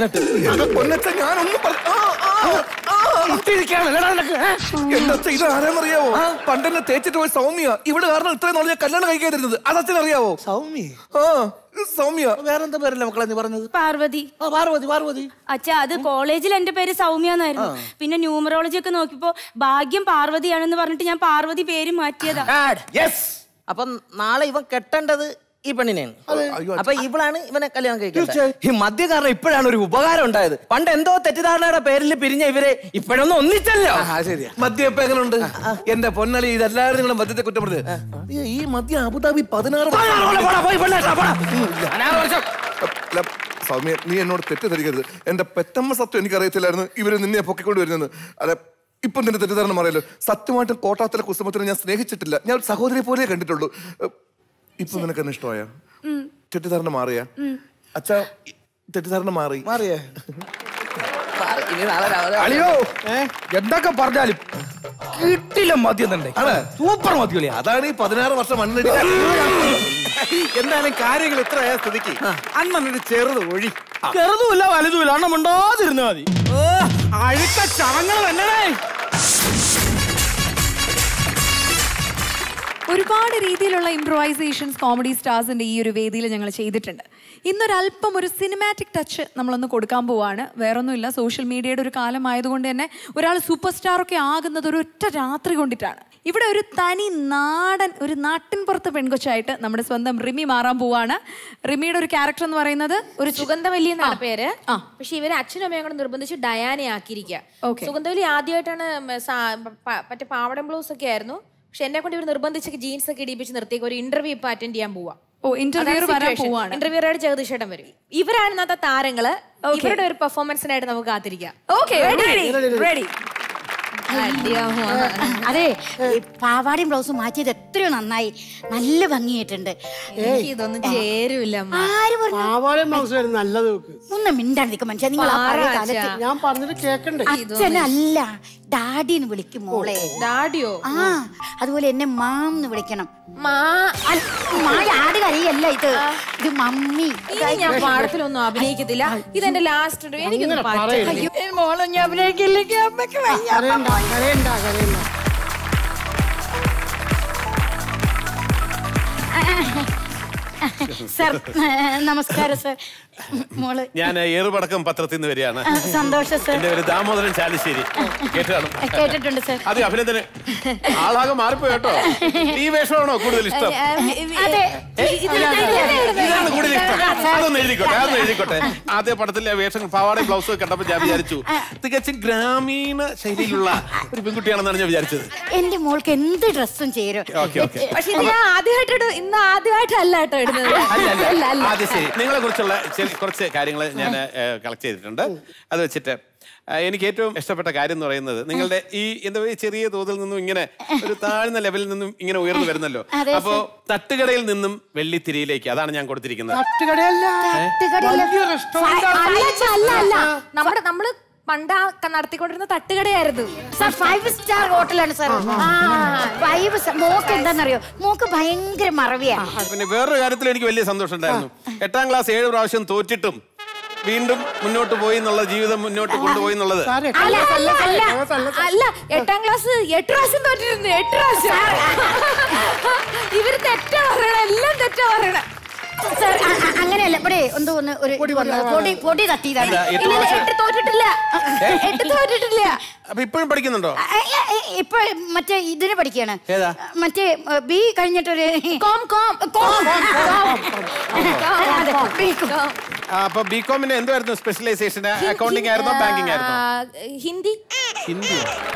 ഇത് ആരാന്നറിയാവോ? പണ്ടെന്നെ തേച്ചിട്ട് പോയി സൗമ്യ. ഇവിടെ കാരണം ഇത്രയും നാളെ ഞാൻ കല്യാണം കഴിക്കാതിരുന്നത് അത് അച്ഛനറിയാവോ? സൗമ്യ? ആ സൗമ്യ. വേറെന്താ പേരല്ലേ മക്കളെ നീ പറഞ്ഞത്? പാർവതി. പാർവതി പാർവതി അച്ഛ അത് കോളേജിൽ എന്റെ പേര് സൗമ്യ എന്നായിരുന്നു. പിന്നെ ന്യൂമറോളജി ഒക്കെ നോക്കിയപ്പോ ഭാഗ്യം പാർവതിയാണെന്ന് പറഞ്ഞിട്ട് ഞാൻ പാർവതി പേര് മാറ്റിയതാ. അപ്പൊ നാളെ ഇവൻ കെട്ടേണ്ടത് ഈ പെണ്ണിനെയാണ്. അപ്പൊ ഇവളാണ് ഇവനെ കല്യാണം കഴിക്കുന്നത്. ഈ മദ്യ കാരണം ഇപ്പോഴാണ് ഒരു ഉപകാരം ഉണ്ടായത്. പണ്ട് എന്തോ തെറ്റിദ്ധാരണയുടെ പേരിൽ പിരിഞ്ഞ ഇവരെ ഇപ്പോഴൊന്നും ഒന്നിച്ചല്ലോ. ശരിയാ. മദ്യം ഇപ്പൊ എങ്ങനെയുണ്ട്? എന്റെ പൊന്നളി ഇതെല്ലാവരും നിങ്ങളുടെ മദ്യത്തെ കുറ്റപ്പെടുന്നത്. ഈ മദ്യം അബുദാബി പതിനാറ് സൗമ്യ നീ എന്നോട് തെറ്റിദ്ധരിക്കരുത്. എന്റെ പെറ്റമ്മ സത്യം എനിക്കറിയത്തില്ലായിരുന്നു ഇവര് നിന്നെ പൊക്കിക്കൊണ്ട് വരുന്നത്. അതെ ഇപ്പൊ നിന്റെ തെറ്റിദ്ധാരണ അറിയല്ലോ. സത്യമായിട്ടും കോട്ടാത്തല കുസുമത്തിനെ ഞാൻ സ്നേഹിച്ചിട്ടില്ല. ഞാൻ ഒരു സഹോദരിയെ പോലെ കണ്ടിട്ടുള്ളൂ. ഇപ്പൊ നിനക്ക് എന്നെ ഇഷ്ടമായ? തെറ്റിദ്ധാരണ മാറിയ? അച്ഛാ തെറ്റിദ്ധാരണ മാറി മാറിയേ? അളിയോ എന്തൊക്കെ പറഞ്ഞാലും കിട്ടില്ല മദ്യം തന്നെ. സൂപ്പർ മദ്യം. അതാണ് ഈ പതിനാറ് വർഷം മണ്ണടി. എന്തായാലും കാര്യങ്ങൾ ഇത്രയായ സ്ഥിതിക്ക് അണ്ണനൊരു ചെറുത് ഒഴി. ചെറുതുമില്ല വലുതുമില്ല, അണ്ണം ഉണ്ടാതിരുന്നാ മതി. അഴുക്ക ചവങ്ങൾ തന്നെ. ഒരുപാട് രീതിയിലുള്ള ഇംപ്രവൈസേഷൻസ് കോമഡി സ്റ്റാർസിന്റെ ഈ ഒരു വേദിയിൽ ഞങ്ങൾ ചെയ്തിട്ടുണ്ട്. ഇന്നൊരല്പം ഒരു സിനിമാറ്റിക് ടച്ച് നമ്മളൊന്ന് കൊടുക്കാൻ പോവാണ്. വേറൊന്നുമില്ല, സോഷ്യൽ മീഡിയയുടെ ഒരു കാലമായതുകൊണ്ട് തന്നെ ഒരാൾ സൂപ്പർ സ്റ്റാർ ഒക്കെ ആകുന്നത് ഒരു ഒറ്റ രാത്രി കൊണ്ടിട്ടാണ്. ഇവിടെ ഒരു തനി നാടൻ ഒരു നാട്ടിൻ പുറത്ത് പെൺകൊച്ചായിട്ട് നമ്മുടെ സ്വന്തം റിമി മാറാൻ പോവാണ്. റിമിയുടെ ഒരു ക്യാരക്ടർ എന്ന് പറയുന്നത് ഒരു സുഗന്ധവല്ലി എന്നാണ് പേര്. പക്ഷെ ഇവരെ അച്ഛനും അമ്മയും കൂടെ നിർബന്ധിച്ച് ഡയാനെ ആക്കിയിരിക്കുക. സുഗന്ധവല്ലി ആദ്യമായിട്ടാണ് മറ്റേ പാവടം ബ്ലൗസ് ഒക്കെ ആയിരുന്നു. പക്ഷെ എന്നെ കൊണ്ട് ഇവർ നിർബന്ധിച്ച് ജീൻസ് ഒക്കെ ഇടിപ്പിച്ച് നിർത്തിയേക്ക് ഒരു ഇന്റർവ്യൂ ഇപ്പൊ അറ്റൻഡ് ചെയ്യാൻ പോവാ. ഇന്റർവ്യൂ ആയിട്ട് ജഗദീഷേട്ടൻ വരും. ഇവരാണ് ഇന്നത്തെ താരങ്ങള്. ഇവരുടെ ഒരു പെർഫോമൻസിനായിട്ട് നമുക്ക് കാത്തിരിക്കാം. അതെ പാവാടയും ബ്ലൗസും മാറ്റിയത് എത്രയോ നന്നായി, നല്ല ഭംഗിയായിട്ടുണ്ട്. ഇതൊന്നും ചേരൂല. നല്ലത് ഒന്നും മിണ്ടാണ്ടിരിക്കും മനുഷ്യ. നിങ്ങൾ ഞാൻ പറഞ്ഞിട്ട് കേക്കണ്ടേ? അച്ഛനല്ല ഡാഡിന്ന് വിളിക്കും മോളെ. ഡാഡിയോ? ആ അതുപോലെ എന്നെ മാന്ന് വിളിക്കണം. മാ ഡാഡി കരിയല്ല ഇത്, ഇത് മമ്മി. ഞാൻ പാടത്തിലൊന്നും അഭിനയിക്കത്തില്ല. ഇതെന്റെ ലാസ്റ്റ്. എനിക്കൊന്നും മോളൊന്നും അഭിനയിക്കില്ലെങ്കിൽ അമ്മയ്ക്ക് സർ നമസ്കാരം സർ. മോള് ഞാൻ ഏറുപടക്കം പത്രത്തിൽ നിന്ന് വരികയാണ്. സന്തോഷം സർ. എന്റെ ഒരു ദാമോദരൻ ചാലിശ്ശേരി കേട്ടാണ്. കേട്ടിട്ടുണ്ട് സർ. അതെ അഭിനന്ദന്. ആളാകെ മാറിപ്പോയി കേട്ടോ. ഈ വേഷമാണോ കൂടുതൽ ഇഷ്ടം? ഇതാണ് കൂടുതൽ ഇഷ്ടം. അതൊന്ന് എഴുതിക്കോട്ടെ അതൊന്ന് എഴുതിക്കോട്ടെ. ആദ്യ പടത്തിലെ വേഷം പാവാടയും ബ്ലൗസും കണ്ടപ്പോൾ ഞാൻ വിചാരിച്ചു തികച്ചും ഗ്രാമീണ ശൈലിയിലുള്ള ഒരു പെൺകുട്ടിയാണെന്നാണ് ഞാൻ വിചാരിച്ചത്. എന്റെ മോൾക്ക് എന്ത് ഡ്രസ്സും ചേരും. പക്ഷെ ഇത് ഞാൻ ആദ്യമായിട്ട് ഇന്ന് ആദ്യമായിട്ടല്ല കേട്ടോ ഇടുന്നത്. ആദ്യം ശരി. നിങ്ങളെ കുറിച്ചുള്ള കുറച്ച് കാര്യങ്ങൾ ഞാൻ കളക്ട് ചെയ്തിട്ടുണ്ട്. അത് വെച്ചിട്ട് എനിക്ക് ഏറ്റവും ഇഷ്ടപ്പെട്ട കാര്യം എന്ന് പറയുന്നത് നിങ്ങളുടെ ഈ എന്താ പറയുക ചെറിയ തോതിൽ നിന്നും ഇങ്ങനെ ഒരു താഴ്ന്ന ലെവലിൽ നിന്നും ഇങ്ങനെ ഉയർന്നു വരുന്നല്ലോ. അപ്പോ തട്ടുകടയിൽ നിന്നും വെള്ളിത്തിരിയിലേക്ക് അതാണ് ഞാൻ കൊടുത്തിരിക്കുന്നത്. നമ്മുടെ നമ്മള് പണ്ട് നടത്തിക്കൊണ്ടിരുന്ന തട്ടുകടയായിരുന്നു. ഫൈവ് സ്റ്റാർ ഹോട്ടലാണ് സാർ. ഫൈവ് മോക്ക് എന്താണെന്നറിയോ, മോക്ക് ഭയങ്കര മറവിയാണ്. പിന്നെ വേറൊരു കാര്യത്തിൽ എനിക്ക് വലിയ സന്തോഷം ഉണ്ടായിരുന്നു. എട്ടാം ക്ലാസ് ഏഴ് പ്രാവശ്യം തോറ്റിട്ടും വീണ്ടും മുന്നോട്ട് പോയി എന്നുള്ള ജീവിതം മുന്നോട്ട് കൊണ്ടുപോയി എന്നുള്ളത്. അല്ല എട്ടാം ക്ലാസ് എട്ട് പ്രാവശ്യം തോറ്റിരുന്നു. എട്ട് പ്രാവശ്യം. ഇവര് തെറ്റാ പറയണ, എല്ലാം തെറ്റാ പറയണ. അങ്ങനെയല്ല ഇവിടെ എന്തോ ഒന്ന് ഒരു പൊടി പൊടി തട്ടിയതാണ്. തോറ്റിട്ടില്ല എട്ട് തോറ്റിട്ടില്ല. അപ്പൊ ഇപ്പോഴും പഠിക്കുന്നുണ്ടോ? ഇപ്പൊ മറ്റേ ഇതിന് പഠിക്കാണ്. മറ്റേ ബി കഴിഞ്ഞിട്ടൊരു അപ്പൊ ബികോമിന് എന്തായിരുന്നു സ്പെഷ്യലൈസേഷൻ? അക്കൗണ്ടിംഗ് ആയിരുന്നോ ബാങ്കിങ് ആയിരുന്നോ? ഹിന്ദി. ഹിന്ദി.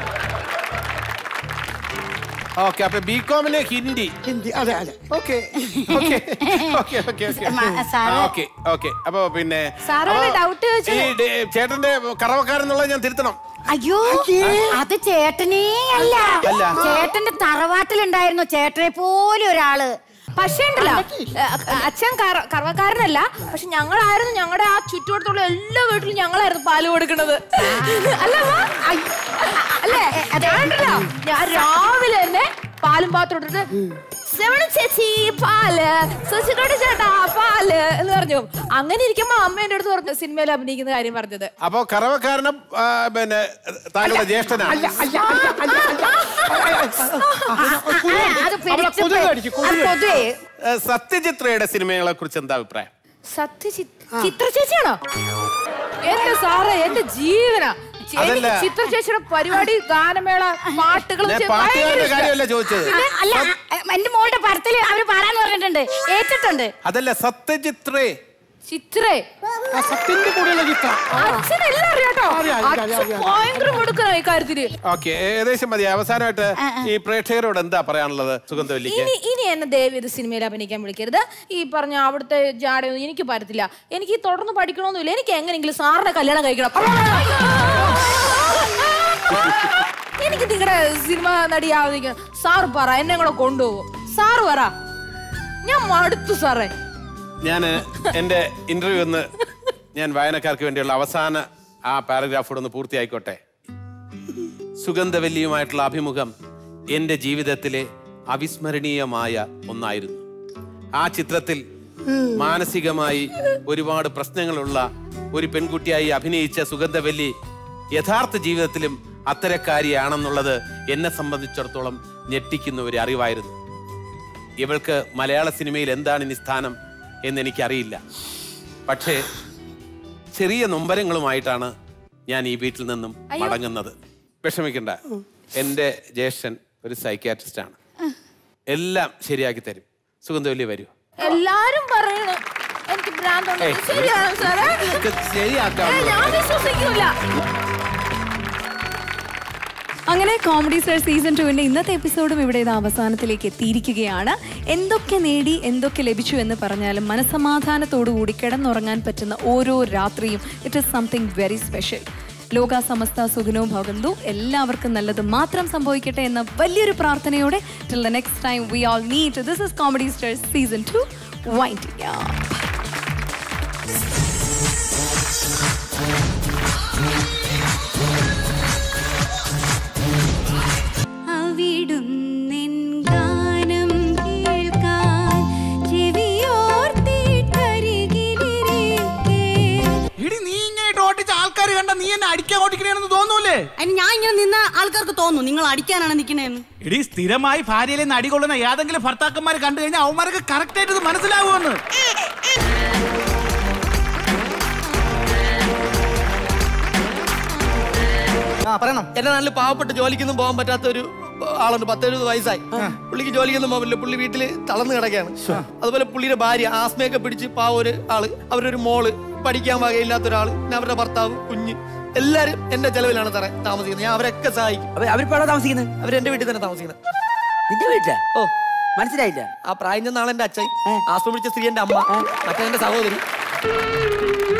ഓക്കെ, അപ്പൊ ബികോമിന് ഹിന്ദി. ഹിന്ദി അതെ അതെ. Okay okay okay okay okay okay. അപ്പൊ പിന്നെ ചേട്ടന്റെ കറവക്കാരെന്നുള്ളത് ഞാൻ തിരുത്തണം. അയ്യോ അത് ചേട്ടനേ അല്ല, ചേട്ടന്റെ തറവാട്ടിലുണ്ടായിരുന്നു ചേട്ടനെ പോലെ ഒരാള്. പക്ഷേ ഉണ്ടല്ലോ അച്ഛൻ കറവക്കാരനല്ല, പക്ഷെ ഞങ്ങളായിരുന്നു ഞങ്ങളുടെ ആ ചുറ്റുവട്ടത്തുള്ള എല്ലാ വീട്ടിലും ഞങ്ങളായിരുന്നു പാല് കൊടുക്കുന്നത്. അല്ലേ അല്ലേ? ഞാൻ രാവിലെ തന്നെ പാലും പാത്രം ഇട്ടിട്ട് ചേച്ചി പാല്, സുശിക്കോട്ടെ ചേട്ടാ പാല് എന്ന് പറഞ്ഞു. അങ്ങനെ ഇരിക്കുമ്പോ അമ്മ എന്റെ അടുത്ത് പറഞ്ഞു സിനിമയിൽ അഭിനയിക്കുന്ന കാര്യം പറഞ്ഞത്. അപ്പൊ കറവക്കാരനും പിന്നെ താങ്കളുടെ ജ്യേഷ്ഠനാണ്. സത്യജിത്രയുടെ സിനിമകളെ കുറിച്ച് എന്താ അഭിപ്രായം? ചിത്ര ചേച്ചിയാണോ? എന്റെ സാറേ എന്റെ ജീവനാ. ചിത്ര ചേച്ചിയുടെ പരിപാടി, ഗാനമേള, പാട്ടുകൾ. അല്ല എന്റെ മോളുടെ പടത്തില് അവര് പാടാന്ന് പറഞ്ഞിട്ടുണ്ട്, ഏറ്റിട്ടുണ്ട്. അതല്ല സത്യജിത്രേ. ചിത്രേ സത്യന്റെ കൂടെയുള്ള ചിത്ര. അച്ഛനെല്ലാം അറിയാട്ടോ. ഭയങ്കര കൊടുക്കണം ഈ കാര്യത്തില്. ഓക്കെ, ഏകദേശം മതി. അവസാനമായിട്ട് ഈ പ്രേക്ഷകരോട് എന്താ പറയാനുള്ളത് സുഗന്ധവല്ലിക്ക്? ഇനി ഇനി എന്നെ ദയവേത് സിനിമയിൽ അഭിനയിക്കാൻ വിളിക്കരുത്. ഈ പറഞ്ഞ അവിടുത്തെ ജാടയൊന്നും എനിക്ക് പറ്റത്തില്ല. എനിക്ക് തുടർന്ന് പഠിക്കണമെന്നില്ല. എനിക്ക് എങ്ങനെയെങ്കിലും സാറിനെ കല്യാണം കഴിക്കണം. എനിക്ക് നിങ്ങളുടെ സിനിമ നടിയാവുന്ന സാറ് പറ, എന്നെ കൂടെ കൊണ്ടുപോകും. സാറ് പറ, ഞാൻ മടുത്തു സാറേ. ഞാൻ എൻ്റെ ഇന്റർവ്യൂ ഒന്ന് ഞാൻ വായനക്കാർക്ക് വേണ്ടിയുള്ള അവസാന ആ പാരഗ്രാഫോട് ഒന്ന് പൂർത്തിയായിക്കോട്ടെ. സുഗന്ധവല്ലിയുമായിട്ടുള്ള അഭിമുഖം എൻ്റെ ജീവിതത്തിലെ അവിസ്മരണീയമായ ഒന്നായിരുന്നു. ആ ചിത്രത്തിൽ മാനസികമായി ഒരുപാട് പ്രശ്നങ്ങളുള്ള ഒരു പെൺകുട്ടിയായി അഭിനയിച്ച സുഗന്ധവല്ലി യഥാർത്ഥ ജീവിതത്തിലും അത്തരക്കാരിയാണെന്നുള്ളത് എന്നെ സംബന്ധിച്ചിടത്തോളം ഞെട്ടിക്കുന്ന ഒരു അറിവായിരുന്നു. ഇവൾക്ക് മലയാള സിനിമയിൽ എന്താണ് ഇനി സ്ഥാനം എന്നെനിക്കറിയില്ല. പക്ഷേ ചെറിയ നൊമ്പരങ്ങളുമായിട്ടാണ് ഞാൻ ഈ വീട്ടിൽ നിന്നും മടങ്ങുന്നത്. വിഷമിക്കണ്ട, എൻ്റെ ജ്യേഷ്ഠൻ ഒരു സൈക്യാട്രിസ്റ്റ് ആണ്. എല്ലാം ശരിയാക്കി തരും. സുഗന്ധവല്ലി വരൂ. എല്ലാരും പറയണം എനിക്ക് ഭ്രാന്തുണ്ട്. ശരിയാണ് സാറേ, ശരിയാക്കാം. ഞാൻ വിശ്വസിക്കൂല. അങ്ങനെ കോമഡി സ്റ്റാർ സീസൺ ടുവിന്റെ ഇന്നത്തെ എപ്പിസോഡും ഇവിടെ ഇത് അവസാനത്തിലേക്ക് എത്തിയിരിക്കുകയാണ്. എന്തൊക്കെ നേടി എന്തൊക്കെ ലഭിച്ചു എന്ന് പറഞ്ഞാലും മനസ്സമാധാനത്തോടുകൂടി കിടന്നുറങ്ങാൻ പറ്റുന്ന ഓരോ രാത്രിയും it is something very special. ലോക സമസ്ത സുഖനോ ഭവന്തു, എല്ലാവർക്കും നല്ലത് മാത്രം സംഭവിക്കട്ടെ എന്ന വലിയൊരു പ്രാർത്ഥനയോടെ till the next time we all meet. This is comedy star season two winding up. ആൾക്കാർ കണ്ട നീ എന്നെ അടിക്കാൻ ഓടിക്കണേന്ന് തോന്നൂലേ? ഞാൻ ഇങ്ങനെ നിന്ന ആൾക്കാർക്ക് തോന്നുന്നു നിങ്ങൾ അടിക്കാനാണ് നിൽക്കണേന്ന്. ഇടി സ്ഥിരമായി ഭാര്യയിലെ നിന്ന് അടികൊള്ളുന്ന ഏതെങ്കിലും ഭർത്താക്കന്മാർ കണ്ടു കഴിഞ്ഞാൽ അവന്മാർക്ക് കറക്റ്റ് ആയിട്ട് ഇത് മനസ്സിലാവുമെന്ന്. പറയണം. എന്റെ നാട്ടിൽ പാവപ്പെട്ട് ജോലിക്കൊന്നും പോകാൻ പറ്റാത്ത ഒരു ആളുണ്ട്. പത്തെഴുപത് വയസ്സായി. പുള്ളിക്ക് ജോലിക്കൊന്നും പോകാൻ പറ്റില്ല. പുള്ളി വീട്ടില് തളർന്നു കിടക്കുകയാണ്. അതുപോലെ പുള്ളിയുടെ ഭാര്യ ആസ്മയൊക്കെ പിടിച്ച് പാവ ഒരു ആള്, അവരൊരു മോള്, പഠിക്കാൻ വകയില്ലാത്ത ഒരാള്, പിന്നെ അവരുടെ ഭർത്താവ്, കുഞ്ഞ്, എല്ലാരും എന്റെ ചെലവിലാണ് സാറേ താമസിക്കുന്നത്. ഞാൻ അവരൊക്കെ സഹായിക്കും. അവരിപ്പോഴാണ് താമസിക്കുന്നത്? അവർ എന്റെ വീട്ടിൽ തന്നെ താമസിക്കുന്നത്. നിന്റെ വീട്ടിലാ? ഓ മനസ്സിലായില്ല. ആ പ്രായം ചെന്ന ആളെന്റെ അച്ഛൻ, ആസ്മ പിടിച്ച സ്ത്രീ എന്റെ അമ്മ, മറ്റേ എന്റെ സഹോദരി.